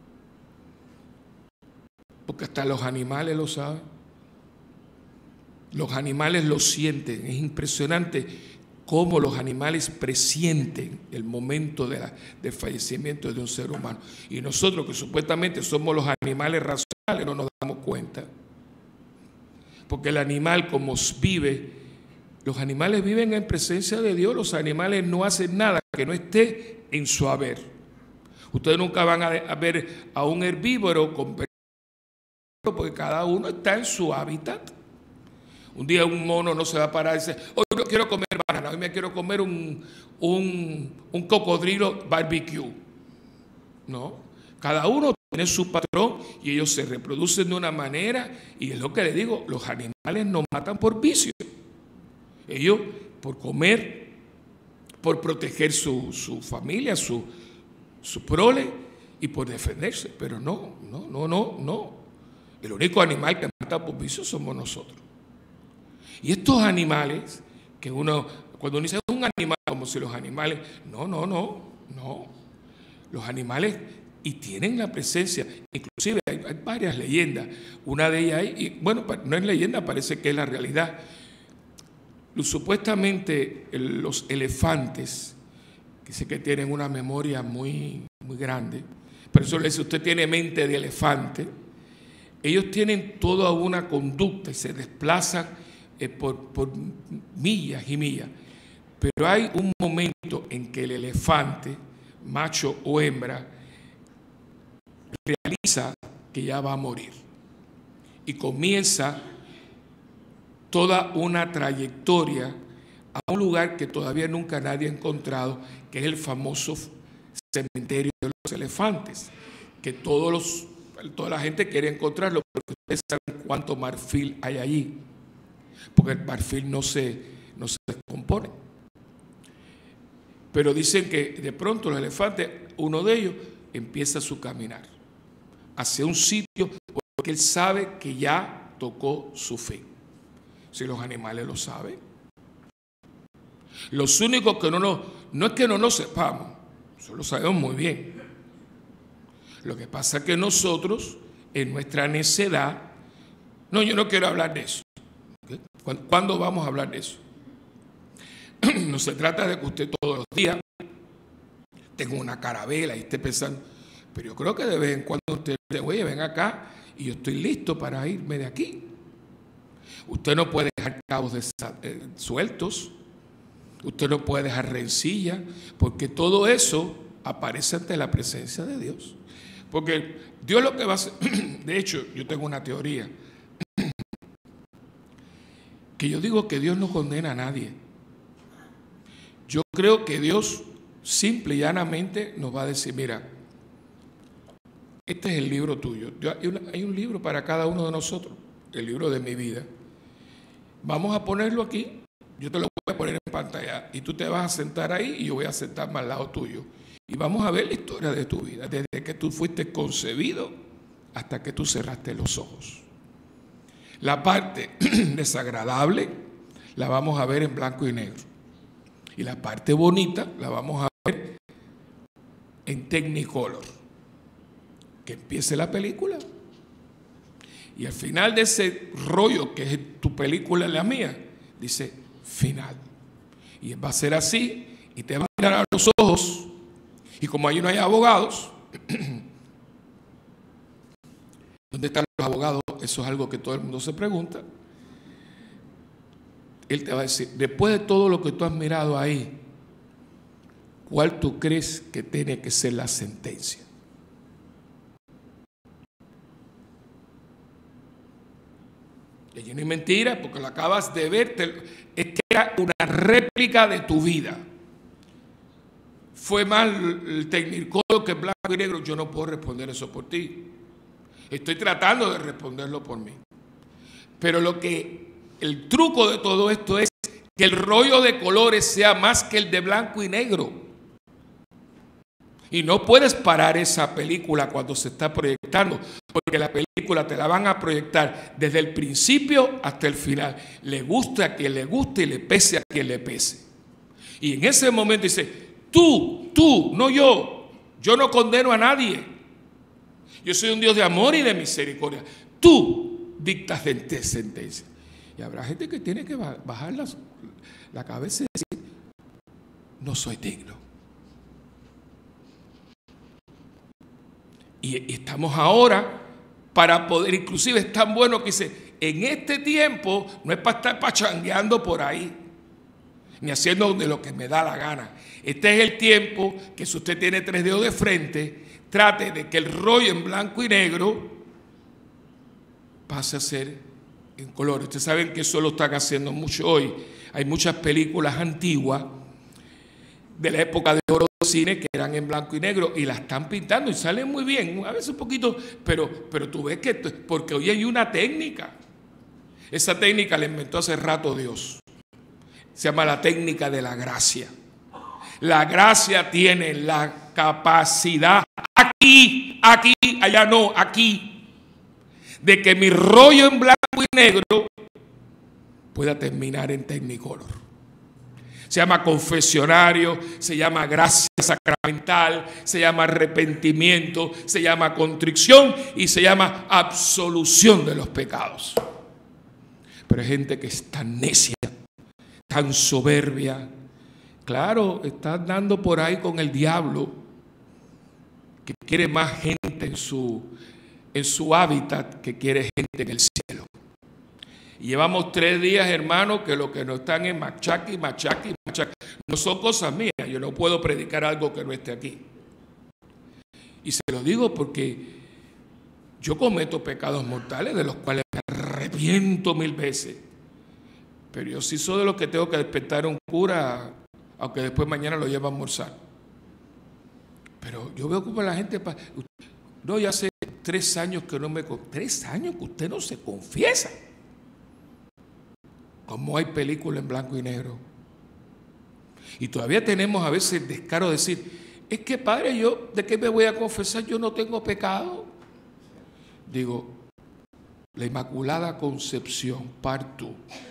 Speaker 3: Porque hasta los animales lo saben. Los animales lo sienten. Es impresionante cómo los animales presienten el momento de la, del fallecimiento de un ser humano. Y nosotros, que supuestamente somos los animales racionales, no nos damos cuenta. Porque el animal, como vive, los animales viven en presencia de Dios. Los animales no hacen nada que no esté en su haber. Ustedes nunca van a ver a un herbívoro con perro, porque cada uno está en su hábitat. Un día un mono no se va a parar y dice, hoy no quiero comer banana, hoy me quiero comer un, un, un cocodrilo barbecue. No, cada uno tiene su patrón y ellos se reproducen de una manera, y es lo que le digo, los animales no matan por vicio. Ellos por comer, por proteger su, su familia, su, su prole y por defenderse. Pero no, no, no, no, no. El único animal que mata por vicio somos nosotros. Y estos animales, que uno, cuando uno dice un animal, como si los animales, no, no, no, no. Los animales, y tienen la presencia, inclusive hay, hay varias leyendas. Una de ellas, y bueno, no es leyenda, parece que es la realidad. Supuestamente los elefantes, que sé que tienen una memoria muy, muy grande, pero eso le dice, usted tiene mente de elefante, ellos tienen toda una conducta y se desplazan eh, por, por millas y millas, pero hay un momento en que el elefante, macho o hembra, realiza que ya va a morir y comienza toda una trayectoria a un lugar que todavía nunca nadie ha encontrado, que es el famoso cementerio de los elefantes, que todos los, toda la gente quiere encontrarlo, porque ustedes saben cuánto marfil hay allí, porque el marfil no se, no se descompone. Pero dicen que de pronto los elefantes, uno de ellos, empieza su caminar hacia un sitio porque él sabe que ya tocó su fin. Si los animales lo saben. Los únicos que no nos, no es que no lo sepamos, eso lo sabemos muy bien. Lo que pasa es que nosotros, en nuestra necedad, no, yo no quiero hablar de eso. ¿Okay? ¿Cuándo vamos a hablar de eso? No se trata de que usted todos los días tenga una carabela y esté pensando, pero yo creo que de vez en cuando usted dice, oye, ven acá y yo estoy listo para irme de aquí. Usted no puede dejar cabos de, eh, sueltos, usted no puede dejar rencilla, porque todo eso aparece ante la presencia de Dios. Porque Dios lo que va a hacer, de hecho, yo tengo una teoría, que yo digo que Dios no condena a nadie. Yo creo que Dios simple y llanamente nos va a decir, mira, este es el libro tuyo. Hay, una, hay un libro para cada uno de nosotros, el libro de mi vida. Vamos a ponerlo aquí, yo te lo voy a poner en pantalla y tú te vas a sentar ahí y yo voy a sentarme al lado tuyo. Y vamos a ver la historia de tu vida, desde que tú fuiste concebido hasta que tú cerraste los ojos. La parte desagradable la vamos a ver en blanco y negro. Y la parte bonita la vamos a ver en Technicolor. Que empiece la película. Y al final de ese rollo que es tu película y la mía, dice final. Y va a ser así y te va a mirar a los ojos. Y como allí no hay abogados, ¿dónde están los abogados? Eso es algo que todo el mundo se pregunta. Él te va a decir, después de todo lo que tú has mirado ahí, ¿cuál tú crees que tiene que ser la sentencia? Y allí no hay mentira, porque lo acabas de ver, te, es que era una réplica de tu vida. Fue más el Technicolor que blanco y negro, yo no puedo responder eso por ti. Estoy tratando de responderlo por mí. Pero lo que, el truco de todo esto es que el rollo de colores sea más que el de blanco y negro. Y no puedes parar esa película cuando se está proyectando, porque la película te la van a proyectar desde el principio hasta el final. Le guste a quien le guste y le pese a quien le pese. Y en ese momento dice, tú, tú, no yo. Yo no condeno a nadie. Yo soy un Dios de amor y de misericordia. Tú dictas sentencia. Y habrá gente que tiene que bajar la, la cabeza y decir, no soy digno. Y, y estamos ahora para poder, inclusive es tan bueno que dice, en este tiempo no es para estar pachangueando por ahí, ni haciendo de lo que me da la gana. Este es el tiempo que si usted tiene tres dedos de frente, trate de que el rollo en blanco y negro pase a ser en color. Ustedes saben que eso lo están haciendo mucho hoy. Hay muchas películas antiguas de la época de oro del cine que eran en blanco y negro y las están pintando y salen muy bien, a veces un poquito, pero, pero tú ves que, porque hoy hay una técnica. Esa técnica la inventó hace rato Dios. Se llama la técnica de la gracia. La gracia tiene la capacidad, aquí, aquí, allá no, aquí, de que mi rollo en blanco y negro pueda terminar en Technicolor. Se llama confesionario, se llama gracia sacramental, se llama arrepentimiento, se llama contrición y se llama absolución de los pecados. Pero hay gente que es tan necia, tan soberbia. Claro, está andando por ahí con el diablo, que quiere más gente en su, en su hábitat que quiere gente en el cielo. Y llevamos tres días, hermanos, que lo que no están es machaqui, machaqui, machaqui. No son cosas mías, yo no puedo predicar algo que no esté aquí. Y se lo digo porque yo cometo pecados mortales de los cuales me arrepiento mil veces. Pero yo sí soy de los que tengo que despertar a un cura, aunque después mañana lo lleva a almorzar. Pero yo veo como la gente... No, ya hace tres años que no me... Tres años que usted no se confiesa. Como hay películas en blanco y negro. Y todavía tenemos a veces el descaro de decir, es que padre, yo, ¿de qué me voy a confesar? Yo no tengo pecado. Digo, la Inmaculada Concepción, parto.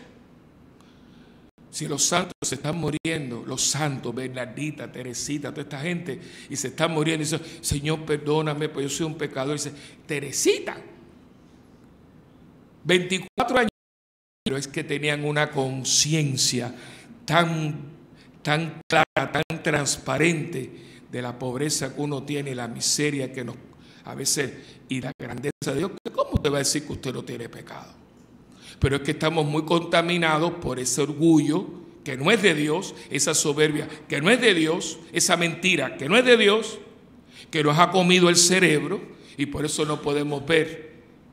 Speaker 3: Si los santos se están muriendo, los santos, Bernardita, Teresita, toda esta gente, y se están muriendo, y dicen, Señor, perdóname, pues yo soy un pecador. Y dice, Teresita, veinticuatro años, pero es que tenían una conciencia tan, tan clara, tan transparente de la pobreza que uno tiene, la miseria que nos, a veces, y la grandeza de Dios. ¿Cómo usted va a decir que usted no tiene pecado? Pero es que estamos muy contaminados por ese orgullo que no es de Dios, esa soberbia que no es de Dios, esa mentira que no es de Dios, que nos ha comido el cerebro, y por eso no podemos ver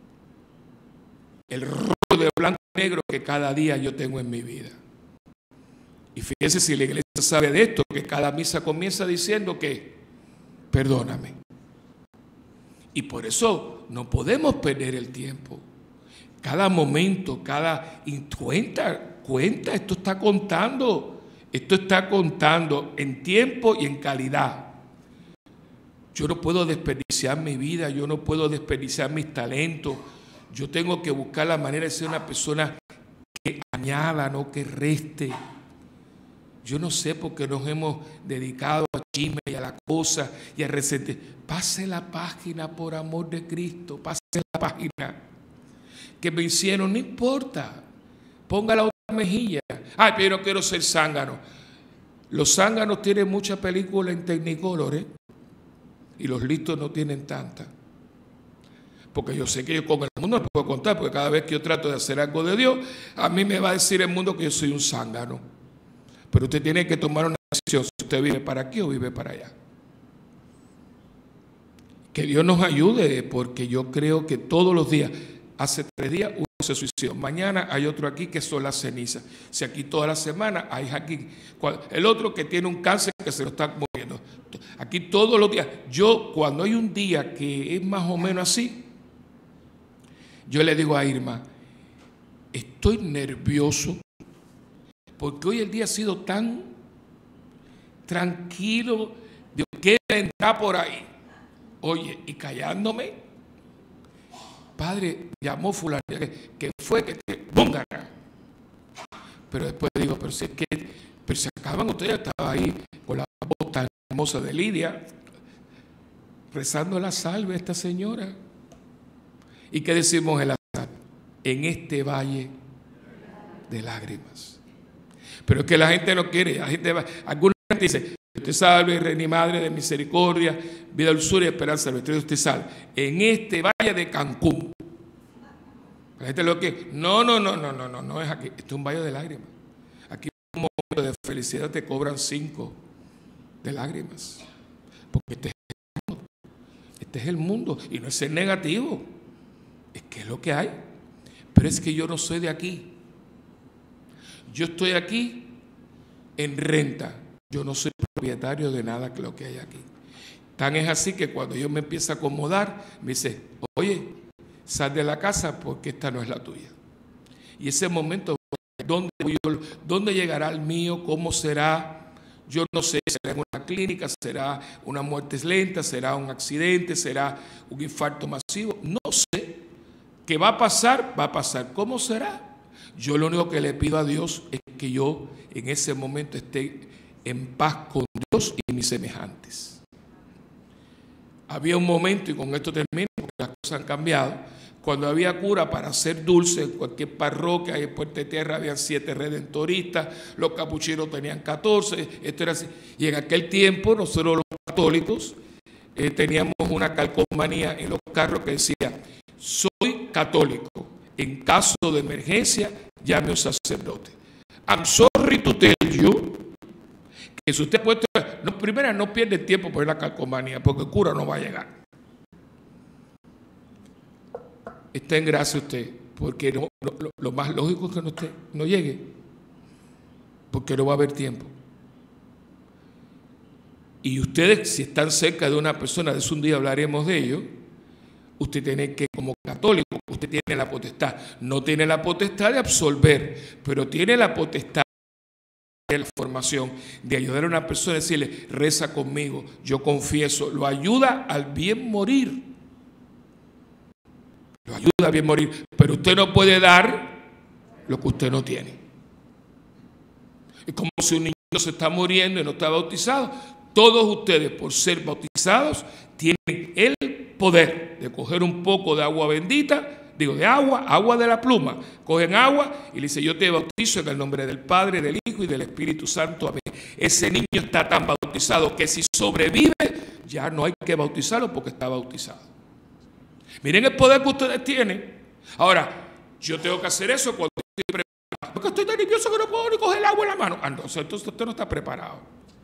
Speaker 3: el rollo de blanco y negro que cada día yo tengo en mi vida. Y fíjese si la iglesia sabe de esto, que cada misa comienza diciendo que perdóname. Y por eso no podemos perder el tiempo. Cada momento, cada cuenta, cuenta, esto está contando, esto está contando en tiempo y en calidad. Yo no puedo desperdiciar mi vida, yo no puedo desperdiciar mis talentos. Yo tengo que buscar la manera de ser una persona que añada, no que reste. Yo no sé por qué nos hemos dedicado a chisme y a la cosa y a resentir. Pase la página, por amor de Cristo, pase la página. Que me hicieron, no importa. Ponga la otra mejilla. Ay, pero yo no quiero ser zángano. Los zánganos tienen mucha película en Technicolor, ¿eh? Y los listos no tienen tanta. Porque yo sé que yo con el mundo no puedo contar, porque cada vez que yo trato de hacer algo de Dios, a mí me va a decir el mundo que yo soy un zángano. Pero usted tiene que tomar una decisión, si usted vive para aquí o vive para allá. Que Dios nos ayude, porque yo creo que todos los días, hace tres días uno se suicidó, mañana hay otro aquí que son las cenizas. Si aquí toda la semana hay aquí, el otro que tiene un cáncer que se lo está muriendo. Aquí todos los días. Yo cuando hay un día que es más o menos así, yo le digo a Irma, estoy nervioso porque hoy el día ha sido tan tranquilo, de que entrar por ahí, oye, y callándome. Padre, llamó fulano, que, que fue que te pongan. Pero después digo, pero si es que, pero se acaban ustedes, estaba ahí con la voz tan hermosa de Lidia, rezando la salve a esta señora. ¿Y qué decimos en la salve? En este valle de lágrimas. Pero es que la gente no quiere, la gente va, algunos dice, usted salve, Reina y Madre de misericordia, vida, dulzura y esperanza, el vestido usted salve. En este valle de Cancún. La gente lo que, no, no, no, no, no, no, no es aquí. Este es un valle de lágrimas. Aquí en un momento de felicidad te cobran cinco de lágrimas. Porque este es el mundo. Este es el mundo. Y no es ser negativo. Es que es lo que hay. Pero es que yo no soy de aquí. Yo estoy aquí en renta. Yo no soy propietario de nada que lo que hay aquí. Tan es así que cuando yo me empiezo a acomodar, me dice, oye, sal de la casa porque esta no es la tuya. Y ese momento, ¿dónde, voy yo? ¿Dónde llegará el mío? ¿Cómo será? Yo no sé, será en una clínica, será una muerte lenta, será un accidente, será un infarto masivo. No sé. ¿Qué va a pasar? Va a pasar. ¿Cómo será? Yo lo único que le pido a Dios es que yo en ese momento esté en paz con Dios y mis semejantes. Había un momento, y con esto termino, porque las cosas han cambiado, cuando había cura para hacer dulce en cualquier parroquia, ahí en Puerto Tierra habían siete redentoristas, los capuchinos tenían catorce, esto era así. Y en aquel tiempo nosotros los católicos eh, teníamos una calcomanía en los carros que decía, soy católico, en caso de emergencia llame a un sacerdote. I'm sorry to tell you que si usted puede, no, primero no pierde tiempo por la calcomanía, porque el cura no va a llegar. Está en gracia usted, porque no, lo, lo más lógico es que no, esté, no llegue, porque no va a haber tiempo. Y ustedes, si están cerca de una persona, de eso un día hablaremos de ello, usted tiene que, como católico, usted tiene la potestad, no tiene la potestad de absolver, pero tiene la potestad de la formación, de ayudar a una persona, decirle, reza conmigo, yo confieso, lo ayuda al bien morir. Lo ayuda al bien morir, pero usted no puede dar lo que usted no tiene. Es como si un niño se está muriendo y no está bautizado. Todos ustedes, por ser bautizados, tienen el poder de coger un poco de agua bendita, digo, de agua, agua de la pluma. Cogen agua y le dicen, yo te bautizo en el nombre del Padre, del Hijo y del Espíritu Santo. Amén. Ese niño está tan bautizado que si sobrevive, ya no hay que bautizarlo porque está bautizado. Miren el poder que ustedes tienen. Ahora, yo tengo que hacer eso cuando estoy preparado. Porque estoy tan nervioso que no puedo ni coger el agua en la mano. Ah, no, entonces usted no está preparado.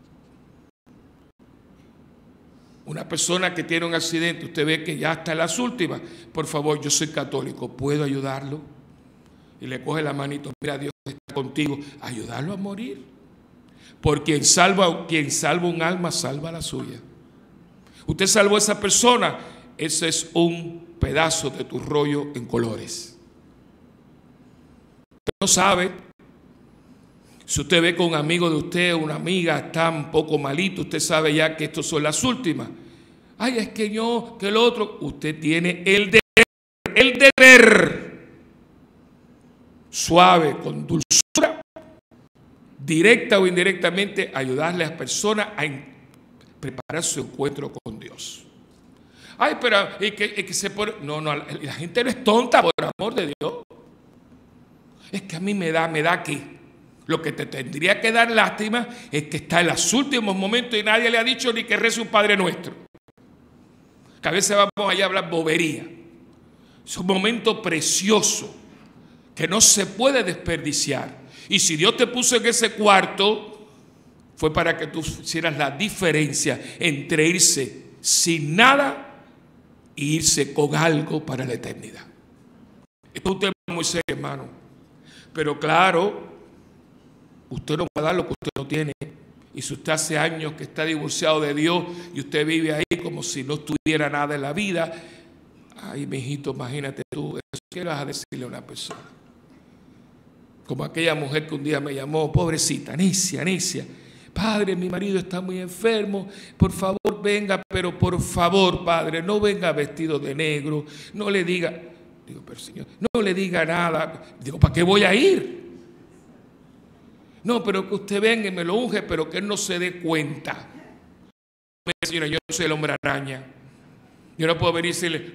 Speaker 3: Una persona que tiene un accidente, usted ve que ya está en las últimas. Por favor, yo soy católico, ¿puedo ayudarlo? Y le coge la manito, mira, Dios está contigo. Ayudarlo a morir. Porque quien salva, quien salva un alma, salva la suya. Usted salvó a esa persona, ese es un pedazo de tu rollo en colores. Usted no sabe. Si usted ve que un amigo de usted, una amiga está un poco malito, usted sabe ya que estas son las últimas. Ay, es que yo, que el otro. Usted tiene el deber, el deber, suave, con dulzura, directa o indirectamente, ayudarle a las personas a preparar su encuentro con Dios. Ay, pero es que, es que se pone. No, no, la gente no es tonta, por el amor de Dios. Es que a mí me da, me da que. Lo que te tendría que dar lástima es que está en los últimos momentos y nadie le ha dicho ni que rece un Padre Nuestro. Que a veces vamos allá a hablar bobería. Es un momento precioso que no se puede desperdiciar. Y si Dios te puso en ese cuarto, fue para que tú hicieras la diferencia entre irse sin nada e irse con algo para la eternidad. Esto es un tema muy serio, hermano. Pero claro, usted no va a dar lo que usted no tiene. Y si usted hace años que está divorciado de Dios y usted vive ahí como si no tuviera nada en la vida, ay, mijito, imagínate tú, ¿qué vas a decirle a una persona? Como aquella mujer que un día me llamó, pobrecita, necia, necia. Padre, mi marido está muy enfermo, por favor venga, pero por favor, padre, no venga vestido de negro, no le diga, digo, pero señor, no le diga nada. Digo, ¿para qué voy a ir? No, pero que usted venga y me lo unge, pero que él no se dé cuenta. Señora, yo no soy el hombre araña. Yo no puedo venir y decirle,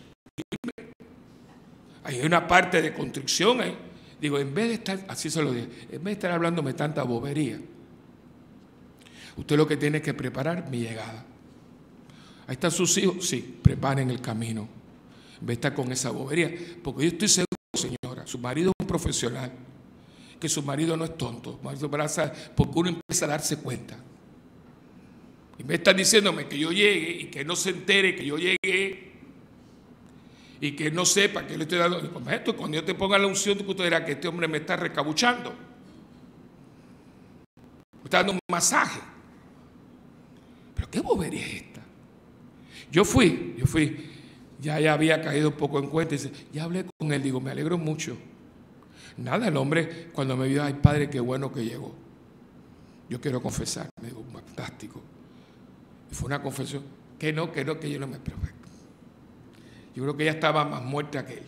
Speaker 3: hay una parte de constricción ahí. Digo, en vez de estar, así se lo dije, en vez de estar hablándome tanta bobería, Usted lo que tiene que preparar mi llegada. Ahí están sus hijos. Sí, preparen el camino. En vez de estar con esa bobería. Porque yo estoy seguro, señora, su marido es un profesional. Que su marido no es tonto. Porque uno empieza a darse cuenta. Y me están diciéndome que yo llegue y que no se entere que yo llegué y que no sepa que le estoy dando. Esto, cuando yo te ponga la unción, usted dirá que este hombre me está recabuchando. Me está dando un masaje. Pero qué bobería es esta. Yo fui, yo fui, ya, ya había caído un poco en cuenta y dice, ya hablé con él, digo, me alegro mucho. Nada, el hombre cuando me vio, ay padre, qué bueno que llegó. Yo quiero confesar, me digo, fantástico. Y fue una confesión, que no, que no, que yo no me preocupo. Yo creo que ella estaba más muerta que él.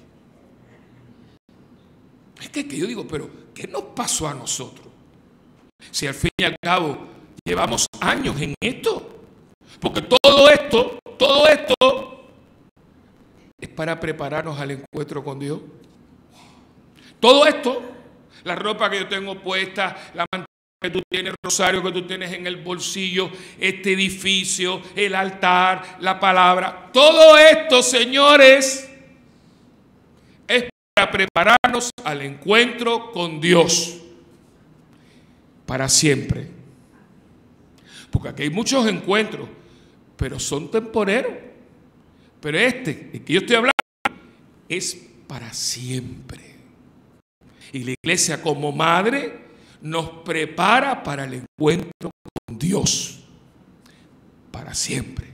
Speaker 3: Es que, que yo digo, pero ¿qué nos pasó a nosotros? Si al fin y al cabo llevamos años en esto. Porque todo esto, todo esto es para prepararnos al encuentro con Dios. Todo esto, la ropa que yo tengo puesta, la mantilla que tú tienes, el rosario que tú tienes en el bolsillo, este edificio, el altar, la palabra, todo esto, señores, es para prepararnos al encuentro con Dios para siempre. Porque aquí hay muchos encuentros, pero son temporeros. Pero este, el que yo estoy hablando, es para siempre. Y la iglesia como madre nos prepara para el encuentro con Dios para siempre.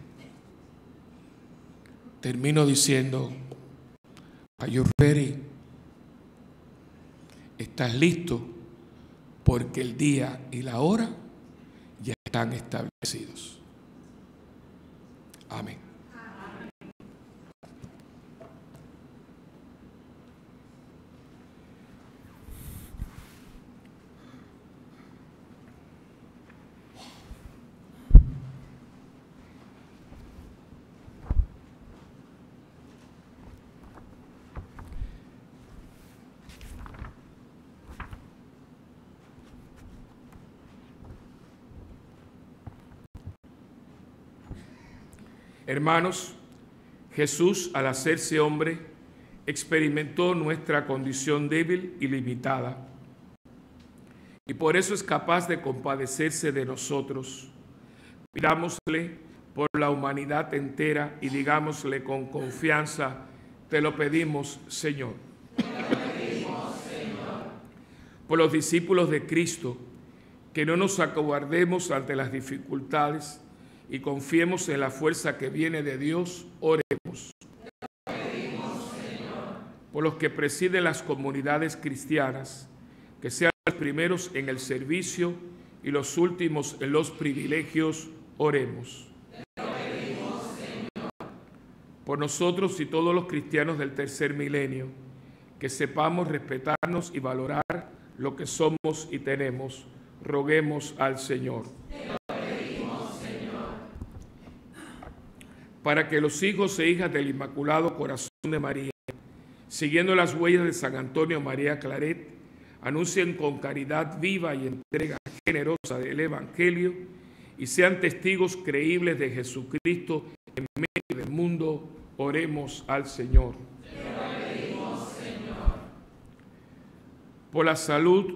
Speaker 3: Termino diciendo, are you ready? ¿Estás listo? Porque el día y la hora ya están establecidos. Amén. Hermanos, Jesús, al hacerse hombre, experimentó nuestra condición débil y limitada, y por eso es capaz de compadecerse de nosotros. Pidámosle por la humanidad entera y digámosle con confianza, te lo pedimos, Señor. Te lo pedimos, Señor. Por los discípulos de Cristo, que no nos acobardemos ante las dificultades y confiemos en la fuerza que viene de Dios, oremos. Te pedimos, Señor. Por los que presiden las comunidades cristianas, que sean los primeros en el servicio y los últimos en los privilegios, oremos. Te pedimos, Señor. Por nosotros y todos los cristianos del tercer milenio, que sepamos respetarnos y valorar lo que somos y tenemos, roguemos al Señor. Para que los hijos e hijas del Inmaculado Corazón de María, siguiendo las huellas de San Antonio María Claret, anuncien con caridad viva y entrega generosa del Evangelio y sean testigos creíbles de Jesucristo en medio del mundo. Oremos al Señor. Te lo pedimos, Señor. Por la salud,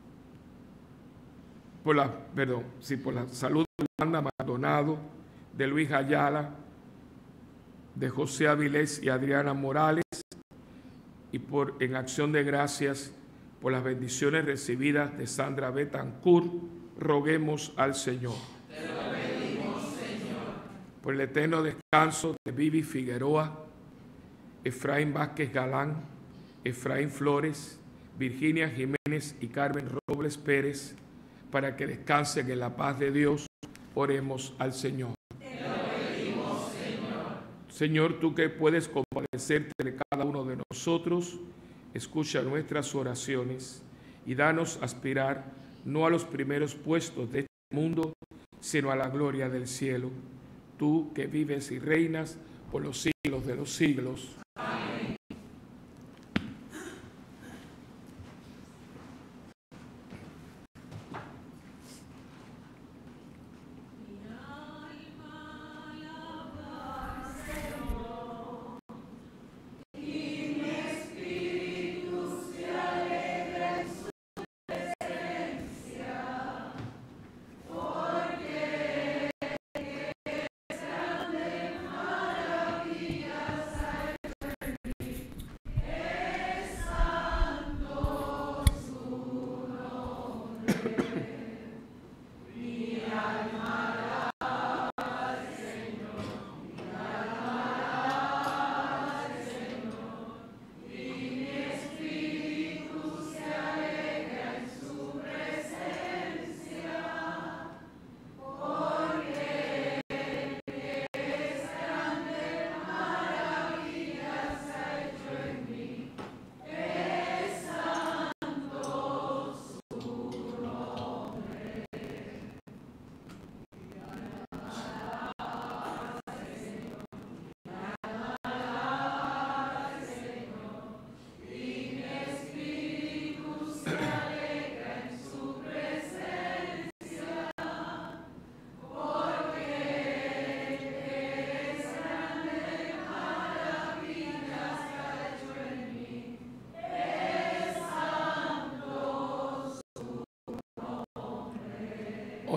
Speaker 3: por la, perdón, sí, por la salud de Wanda Maldonado, de Luis Ayala, de José Avilés y Adriana Morales, y por en acción de gracias por las bendiciones recibidas de Sandra Betancourt, roguemos al Señor. Te lo pedimos, Señor. Por el eterno descanso de Vivi Figueroa, Efraín Vázquez Galán, Efraín Flores, Virginia Jiménez y Carmen Robles Pérez, para que descansen en la paz de Dios, oremos al Señor. Señor, tú que puedes compadecerte de cada uno de nosotros, escucha nuestras oraciones y danos aspirar no a los primeros puestos de este mundo, sino a la gloria del cielo. Tú que vives y reinas por los siglos de los siglos. Amén.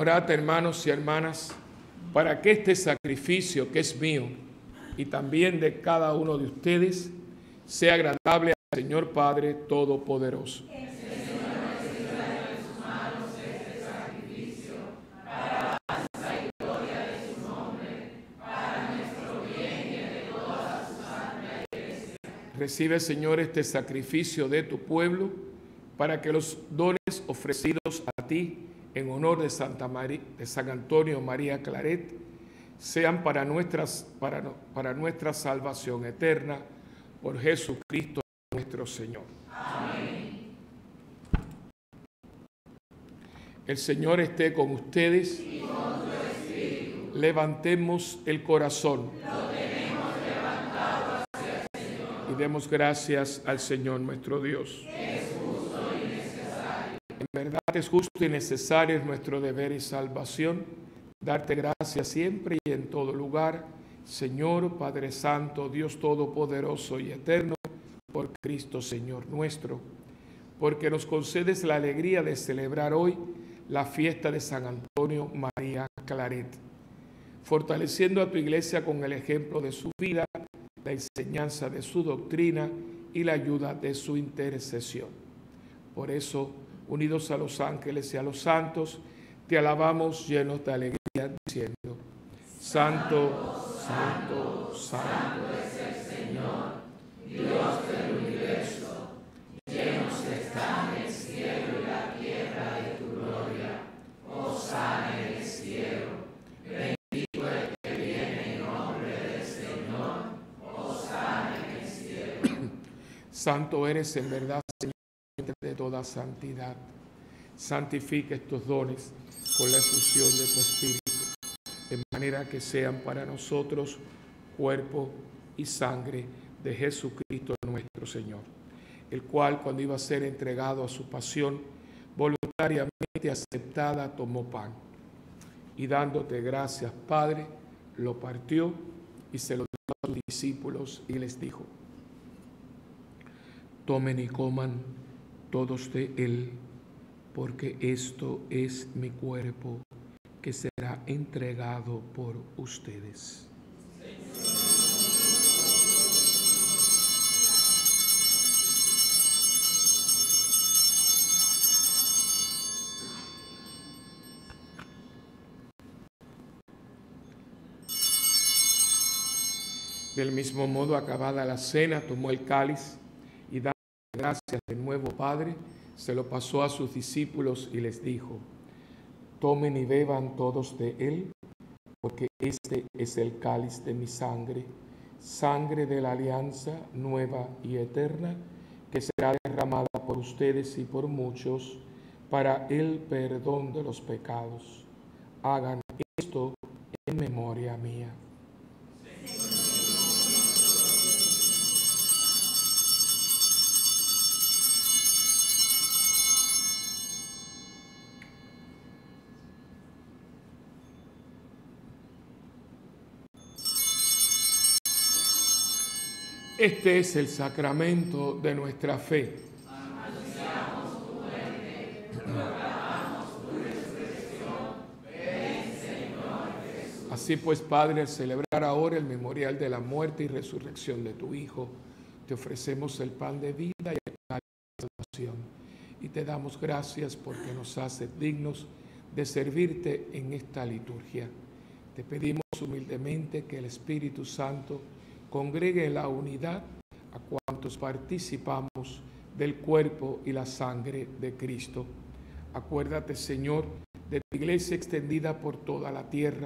Speaker 3: Orad, hermanos y hermanas, para que este sacrificio que es mío y también de cada uno de ustedes sea agradable al Señor Padre Todopoderoso. Recibe, Señor, este sacrificio de tu pueblo para que los dones ofrecidos a ti en honor de, Santa María, de San Antonio María Claret sean para, nuestras, para, para nuestra salvación eterna por Jesucristo nuestro Señor. Amén. El Señor esté con ustedes. Y con tu espíritu. Levantemos el corazón. Lo tenemos levantado hacia el Señor. Y demos gracias al Señor nuestro Dios. Es justo y necesario. En verdad es justo y necesario, es nuestro deber y salvación, darte gracias siempre y en todo lugar, Señor, Padre Santo, Dios Todopoderoso y Eterno, por Cristo Señor nuestro, porque nos concedes la alegría de celebrar hoy la fiesta de San Antonio María Claret, fortaleciendo a tu iglesia con el ejemplo de su vida, la enseñanza de su doctrina y la ayuda de su intercesión. Por eso, unidos a los ángeles y a los santos, te alabamos llenos de alegría, diciendo: Santo, Santo, Santo es el Señor, Dios del universo. Llenos están el cielo y la tierra de tu gloria. Hosana en el cielo. Bendito el que viene en nombre del Señor. Hosana en el cielo. Santo eres en verdad, Señor, de toda santidad. Santifica estos dones con la efusión de tu Espíritu, de manera que sean para nosotros cuerpo y sangre de Jesucristo nuestro Señor, el cual, cuando iba a ser entregado a su pasión, voluntariamente aceptada, tomó pan, y dándote gracias, Padre, lo partió y se lo dio a sus discípulos y les dijo: tomen y coman todos de él, porque esto es mi cuerpo que será entregado por ustedes. Del mismo modo, acabada la cena, tomó el cáliz y dando gracias de nuevo, Padre, se lo pasó a sus discípulos y les dijo: tomen y beban todos de él, porque este es el cáliz de mi sangre, sangre de la alianza nueva y eterna, que será derramada por ustedes y por muchos para el perdón de los pecados. Hagan esto en memoria mía. Este es el sacramento de nuestra fe. Anunciamos tu muerte, proclamamos tu resurrección. Ven, Señor Jesús. Así pues, Padre, al celebrar ahora el memorial de la muerte y resurrección de tu Hijo, te ofrecemos el pan de vida y el cáliz de salvación. Y te damos gracias porque nos haces dignos de servirte en esta liturgia. Te pedimos humildemente que el Espíritu Santo congregue en la unidad a cuantos participamos del cuerpo y la sangre de Cristo. Acuérdate, Señor, de tu iglesia extendida por toda la tierra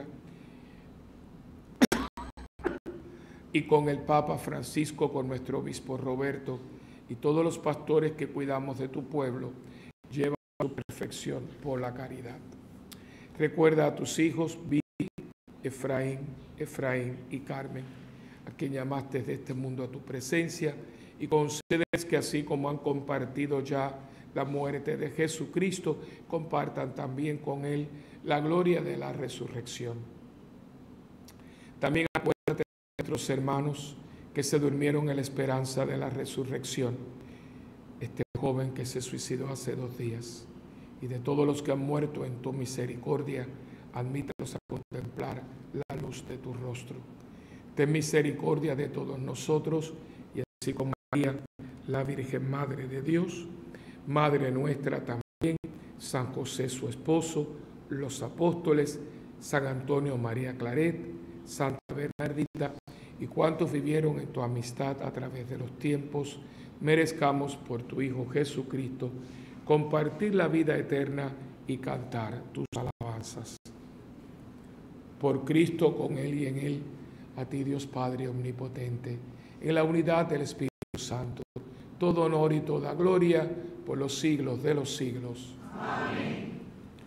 Speaker 3: y con el Papa Francisco, con nuestro obispo Roberto y todos los pastores que cuidamos de tu pueblo, lleva a su perfección por la caridad. Recuerda a tus hijos Vivi, Efraín, Efraín y Carmen, a quien llamaste de este mundo a tu presencia, y concedes que así como han compartido ya la muerte de Jesucristo, compartan también con él la gloria de la resurrección. También acuérdate de nuestros hermanos que se durmieron en la esperanza de la resurrección. Este joven que se suicidó hace dos días, y de todos los que han muerto en tu misericordia, admítelos a contemplar la luz de tu rostro. Ten misericordia de todos nosotros, y así como María, la Virgen Madre de Dios, Madre nuestra también, San José su esposo, los apóstoles, San Antonio María Claret, Santa Bernardita, y cuantos vivieron en tu amistad a través de los tiempos, merezcamos por tu Hijo Jesucristo compartir la vida eterna y cantar tus alabanzas. Por Cristo, con Él y en Él, a ti Dios Padre omnipotente, en la unidad del Espíritu Santo, todo honor y toda gloria por los siglos de los siglos. Amén.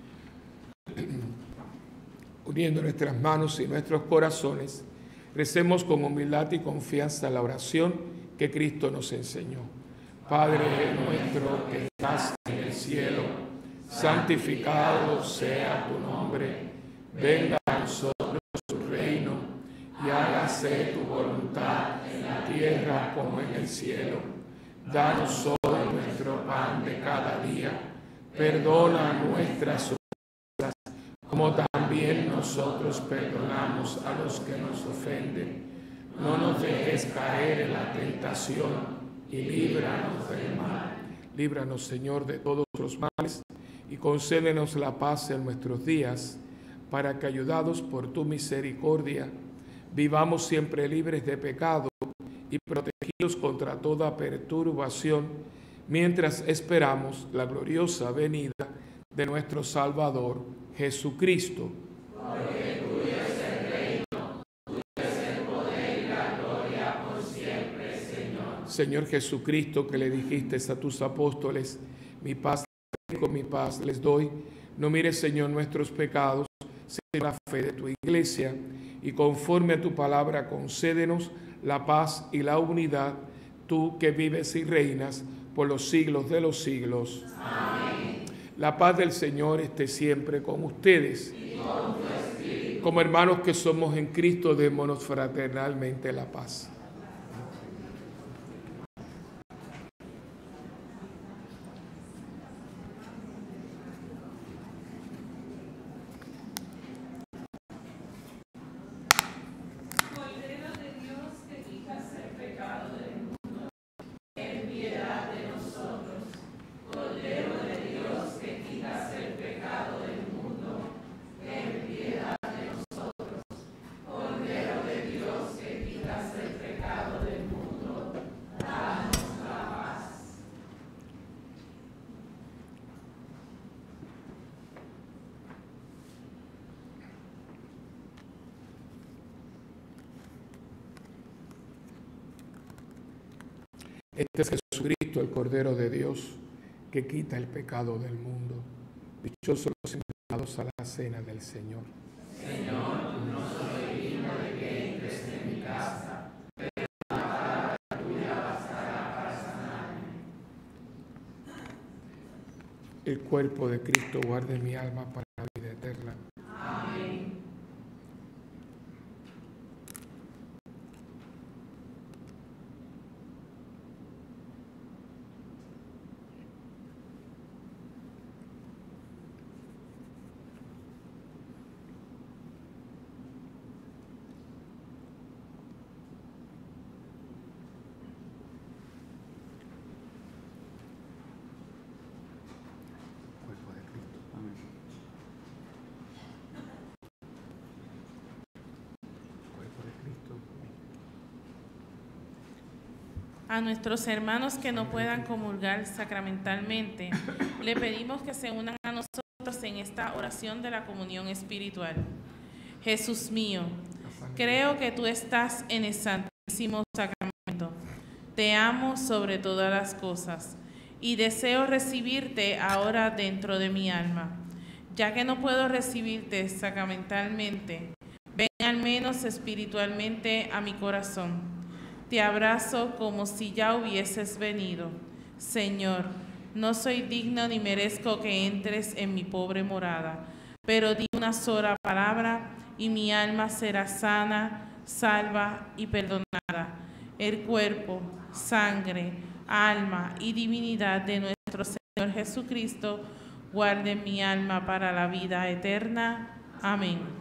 Speaker 3: Uniendo nuestras manos y nuestros corazones, recemos con humildad y confianza la oración que Cristo nos enseñó. Padre nuestro que estás en el cielo, santificado sea tu nombre. Venga a nosotros tu reino y hágase tu voluntad en la tierra como en el cielo. Danos hoy nuestro pan de cada día. Perdona nuestras ofensas, como también nosotros perdonamos a los que nos ofenden. No nos dejes caer en la tentación y líbranos del mal. Líbranos, Señor, de todos los males y concédenos la paz en nuestros días, para que, ayudados por tu misericordia, vivamos siempre libres de pecado y protegidos contra toda perturbación, mientras esperamos la gloriosa venida de nuestro Salvador, Jesucristo.
Speaker 2: Porque tuyo es el reino, tuyo es el poder y la gloria por siempre, Señor.
Speaker 3: Señor Jesucristo, que le dijiste a tus apóstoles, mi paz con mi paz les doy, no mires, Señor, nuestros pecados, sino la fe de tu iglesia, y conforme a tu palabra concédenos la paz y la unidad, tú que vives y reinas por los siglos de los siglos.
Speaker 2: Amén.
Speaker 3: La paz del Señor esté siempre con ustedes.
Speaker 2: Y con tu espíritu.
Speaker 3: Como hermanos que somos en Cristo, démonos fraternalmente la paz. Este es Jesucristo, el Cordero de Dios, que quita el pecado del mundo. Dichosos los invitados a la cena del Señor.
Speaker 2: Señor, no soy digno de que entres en mi casa, pero la palabra tuya bastará para sanarme.
Speaker 3: El cuerpo de Cristo guarde mi alma para la vida eterna.
Speaker 2: Amén.
Speaker 4: A nuestros hermanos que no puedan comulgar sacramentalmente, le pedimos que se unan a nosotros en esta oración de la comunión espiritual. Jesús mío, creo que tú estás en el Santísimo Sacramento. Te amo sobre todas las cosas y deseo recibirte ahora dentro de mi alma. Ya que no puedo recibirte sacramentalmente, ven al menos espiritualmente a mi corazón. Te abrazo como si ya hubieses venido. Señor, no soy digno ni merezco que entres en mi pobre morada, pero di una sola palabra y mi alma será sana, salva y perdonada. El cuerpo, sangre, alma y divinidad de nuestro Señor Jesucristo guarde mi alma para la vida eterna. Amén.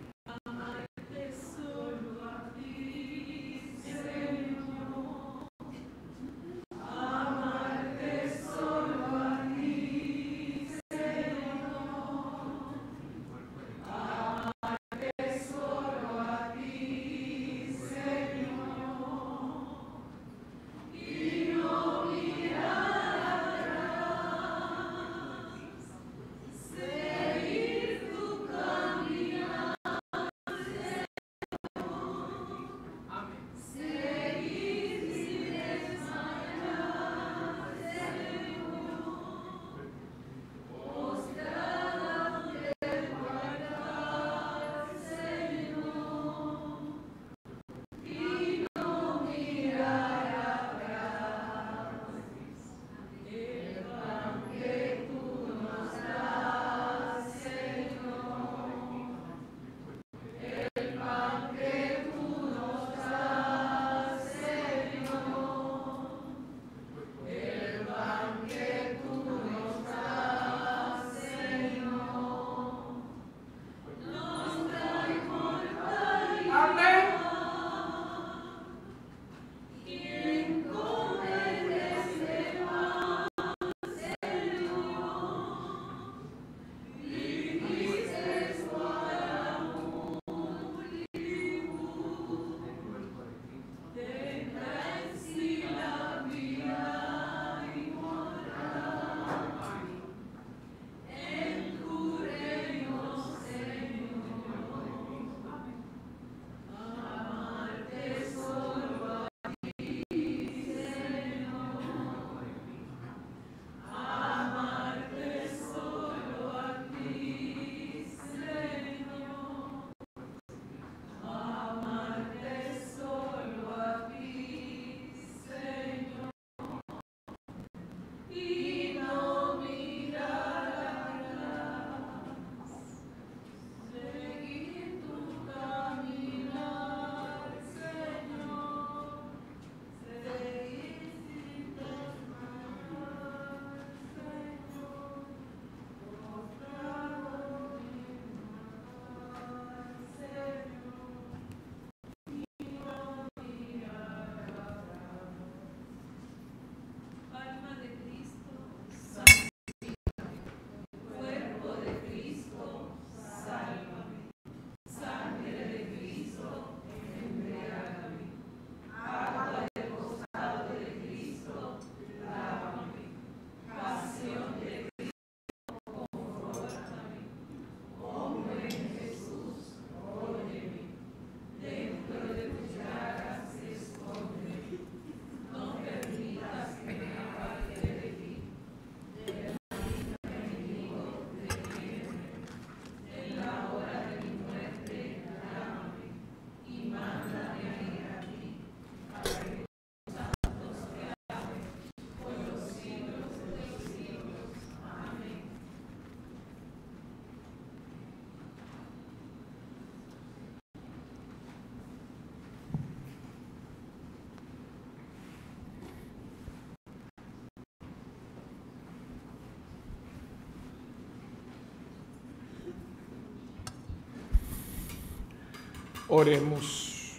Speaker 3: Oremos.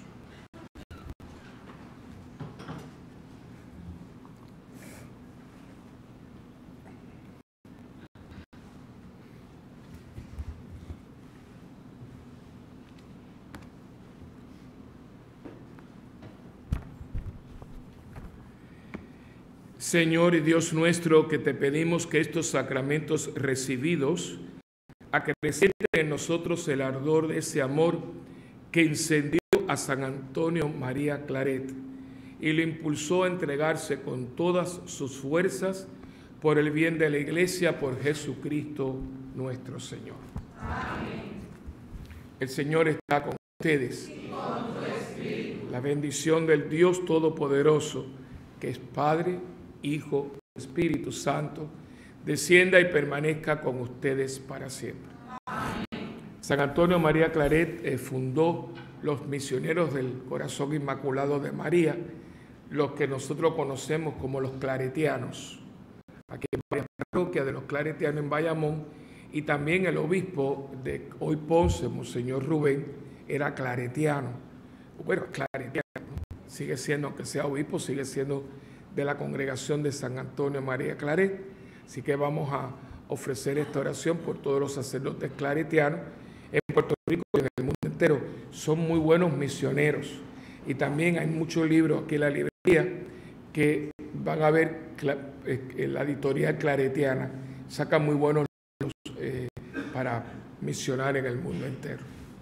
Speaker 3: Señor y Dios nuestro, que te pedimos que estos sacramentos recibidos acrecienten en nosotros el ardor de ese amor que incendió a San Antonio María Claret y lo impulsó a entregarse con todas sus fuerzas por el bien de la Iglesia, por Jesucristo nuestro Señor. Amén. El Señor está con ustedes. Y con tu espíritu. La bendición del Dios Todopoderoso, que es Padre, Hijo, Espíritu Santo, descienda y permanezca con ustedes para siempre. Amén. San Antonio María Claret eh, fundó los Misioneros del Corazón Inmaculado de María, los que nosotros conocemos como los claretianos. Aquí en varias parroquia de los claretianos en Bayamón, y también el obispo de hoy Ponce, Monseñor Rubén, era claretiano. Bueno, claretiano, sigue siendo, aunque sea obispo, sigue siendo de la congregación de San Antonio María Claret. Así que vamos a ofrecer esta oración por todos los sacerdotes claretianos en Puerto Rico y en el mundo entero. Son muy buenos misioneros. Y también hay muchos libros aquí en la librería que van a ver la editorial claretiana. Sacan muy buenos libros eh, para misionar en el mundo entero.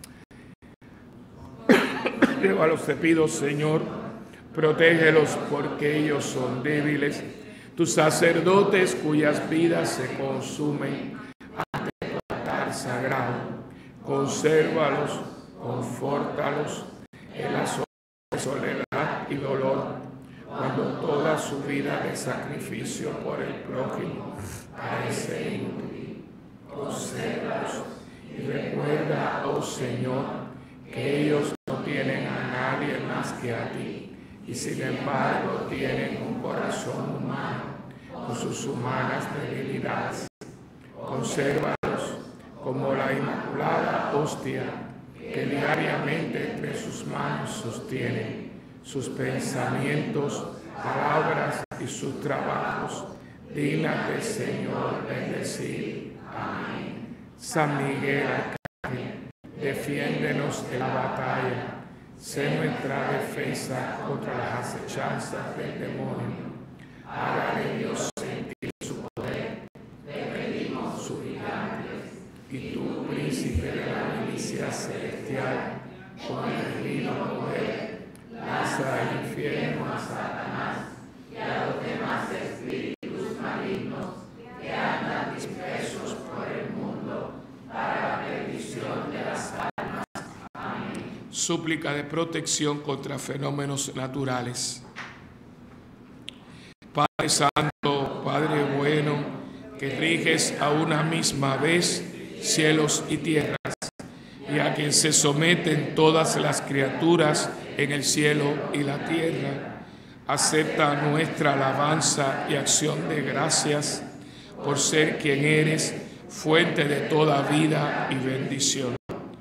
Speaker 3: Llévalos, te pido, Señor, protégelos porque ellos son débiles. Tus sacerdotes cuyas vidas se consumen ante tu altar sagrado, consérvalos, confórtalos en la soledad y dolor, cuando toda su vida de sacrificio por el prójimo parece inútil. Consérvalos y recuerda, oh Señor, que ellos no tienen a nadie más que a ti, y sin embargo tienen un corazón humano con sus humanas debilidades. Consérvalos como la inmaculada hostia que diariamente entre sus manos sostienen sus pensamientos, palabras y sus trabajos. Dígnate, Señor, bendecir. Amén. San Miguel Arcángel, defiéndenos en la batalla. Sé nuestra defensa contra las acechanzas del demonio. Hágale Dios sentir su poder. Te pedimos suplicantes. Y tú, príncipe de la milicia celestial, con el divino poder, lanza al infierno a Satanás y a los demás espíritus malignos que andan dispersos por el mundo para la perdición de las almas. Amén. Súplica de protección contra fenómenos naturales. Padre Santo, Padre bueno, que riges a una misma vez cielos y tierras, y a quien se someten todas las criaturas en el cielo y la tierra, acepta nuestra alabanza y acción de gracias por ser quien eres, fuente de toda vida y bendición.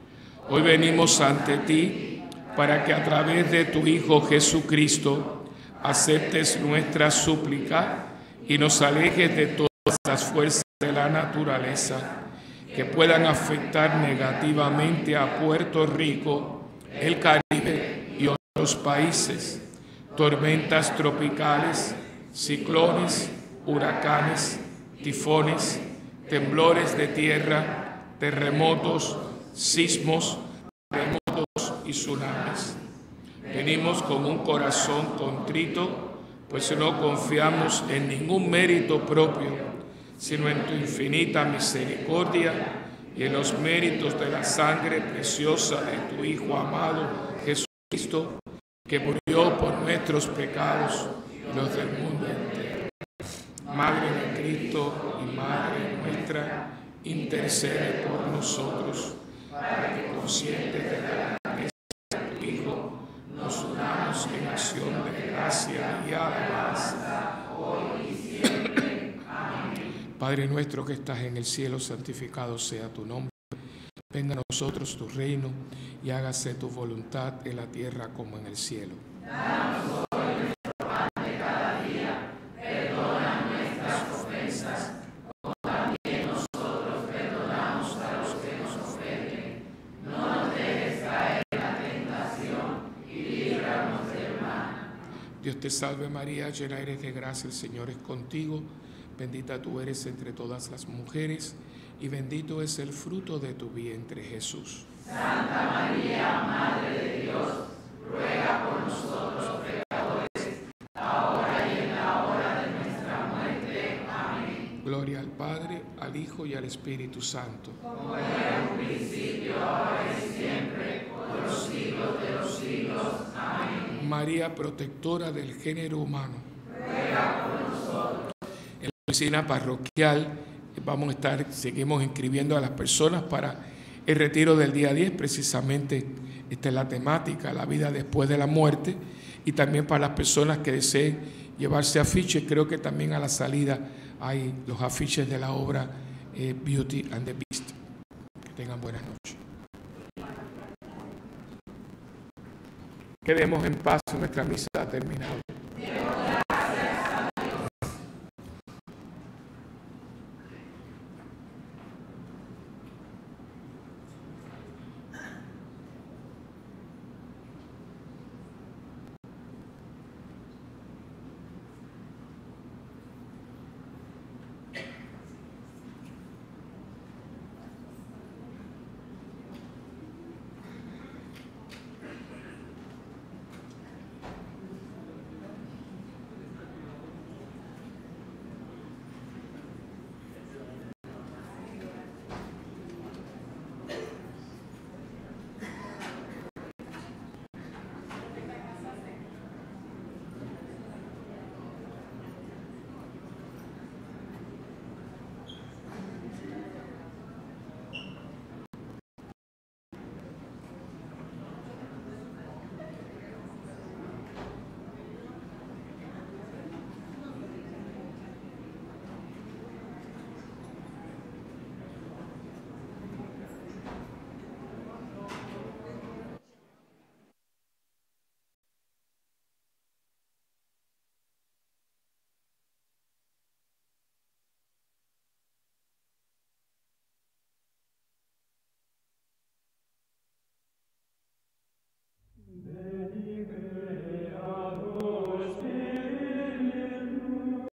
Speaker 3: Hoy venimos ante ti para que a través de tu Hijo Jesucristo aceptes nuestra súplica y nos alejes de todas las fuerzas de la naturaleza que puedan afectar negativamente a Puerto Rico, el Caribe y otros países. Tormentas tropicales, ciclones, huracanes, tifones, temblores de tierra, terremotos, sismos, terremotos y tsunamis. Venimos con un corazón contrito, pues no confiamos en ningún mérito propio, sino en tu infinita misericordia y en los méritos de la sangre preciosa de tu Hijo amado Jesucristo, que murió por nuestros pecados y los del mundo entero. Madre de Cristo y Madre nuestra, intercede por nosotros, para que conscientes de la grandeza de tu Hijo, nos unamos en acción de gracia y alabanza, hoy y siempre. Amén. Padre nuestro que estás en el cielo, santificado sea tu nombre. Venga a nosotros tu reino y hágase tu voluntad en la tierra como en el cielo. Danos hoy nuestro pan de cada día. Perdona nuestras ofensas, como también nosotros perdonamos a los que nos ofenden. No nos dejes caer en la tentación y líbranos del mal. Dios te salve María, llena eres de gracia, el Señor es contigo. Bendita tú eres entre todas las mujeres, y bendito es el fruto de tu vientre, Jesús. Santa María, Madre de Dios, ruega por nosotros pecadores, ahora y en la hora de nuestra muerte. Amén. Gloria al Padre, al Hijo y al Espíritu Santo. Como era en un principio, ahora y siempre, por los siglos de los siglos. Amén. María, protectora del género humano, ruega por nosotros. En la oficina parroquial vamos a estar, seguimos inscribiendo a las personas para el retiro del día diez, precisamente esta es la temática, la vida después de la muerte, y también para las personas que deseen llevarse afiches, creo que también a la salida hay los afiches de la obra eh, Beauty and the Beast. Que tengan buenas noches. Quedemos en paz, nuestra misa ha terminado.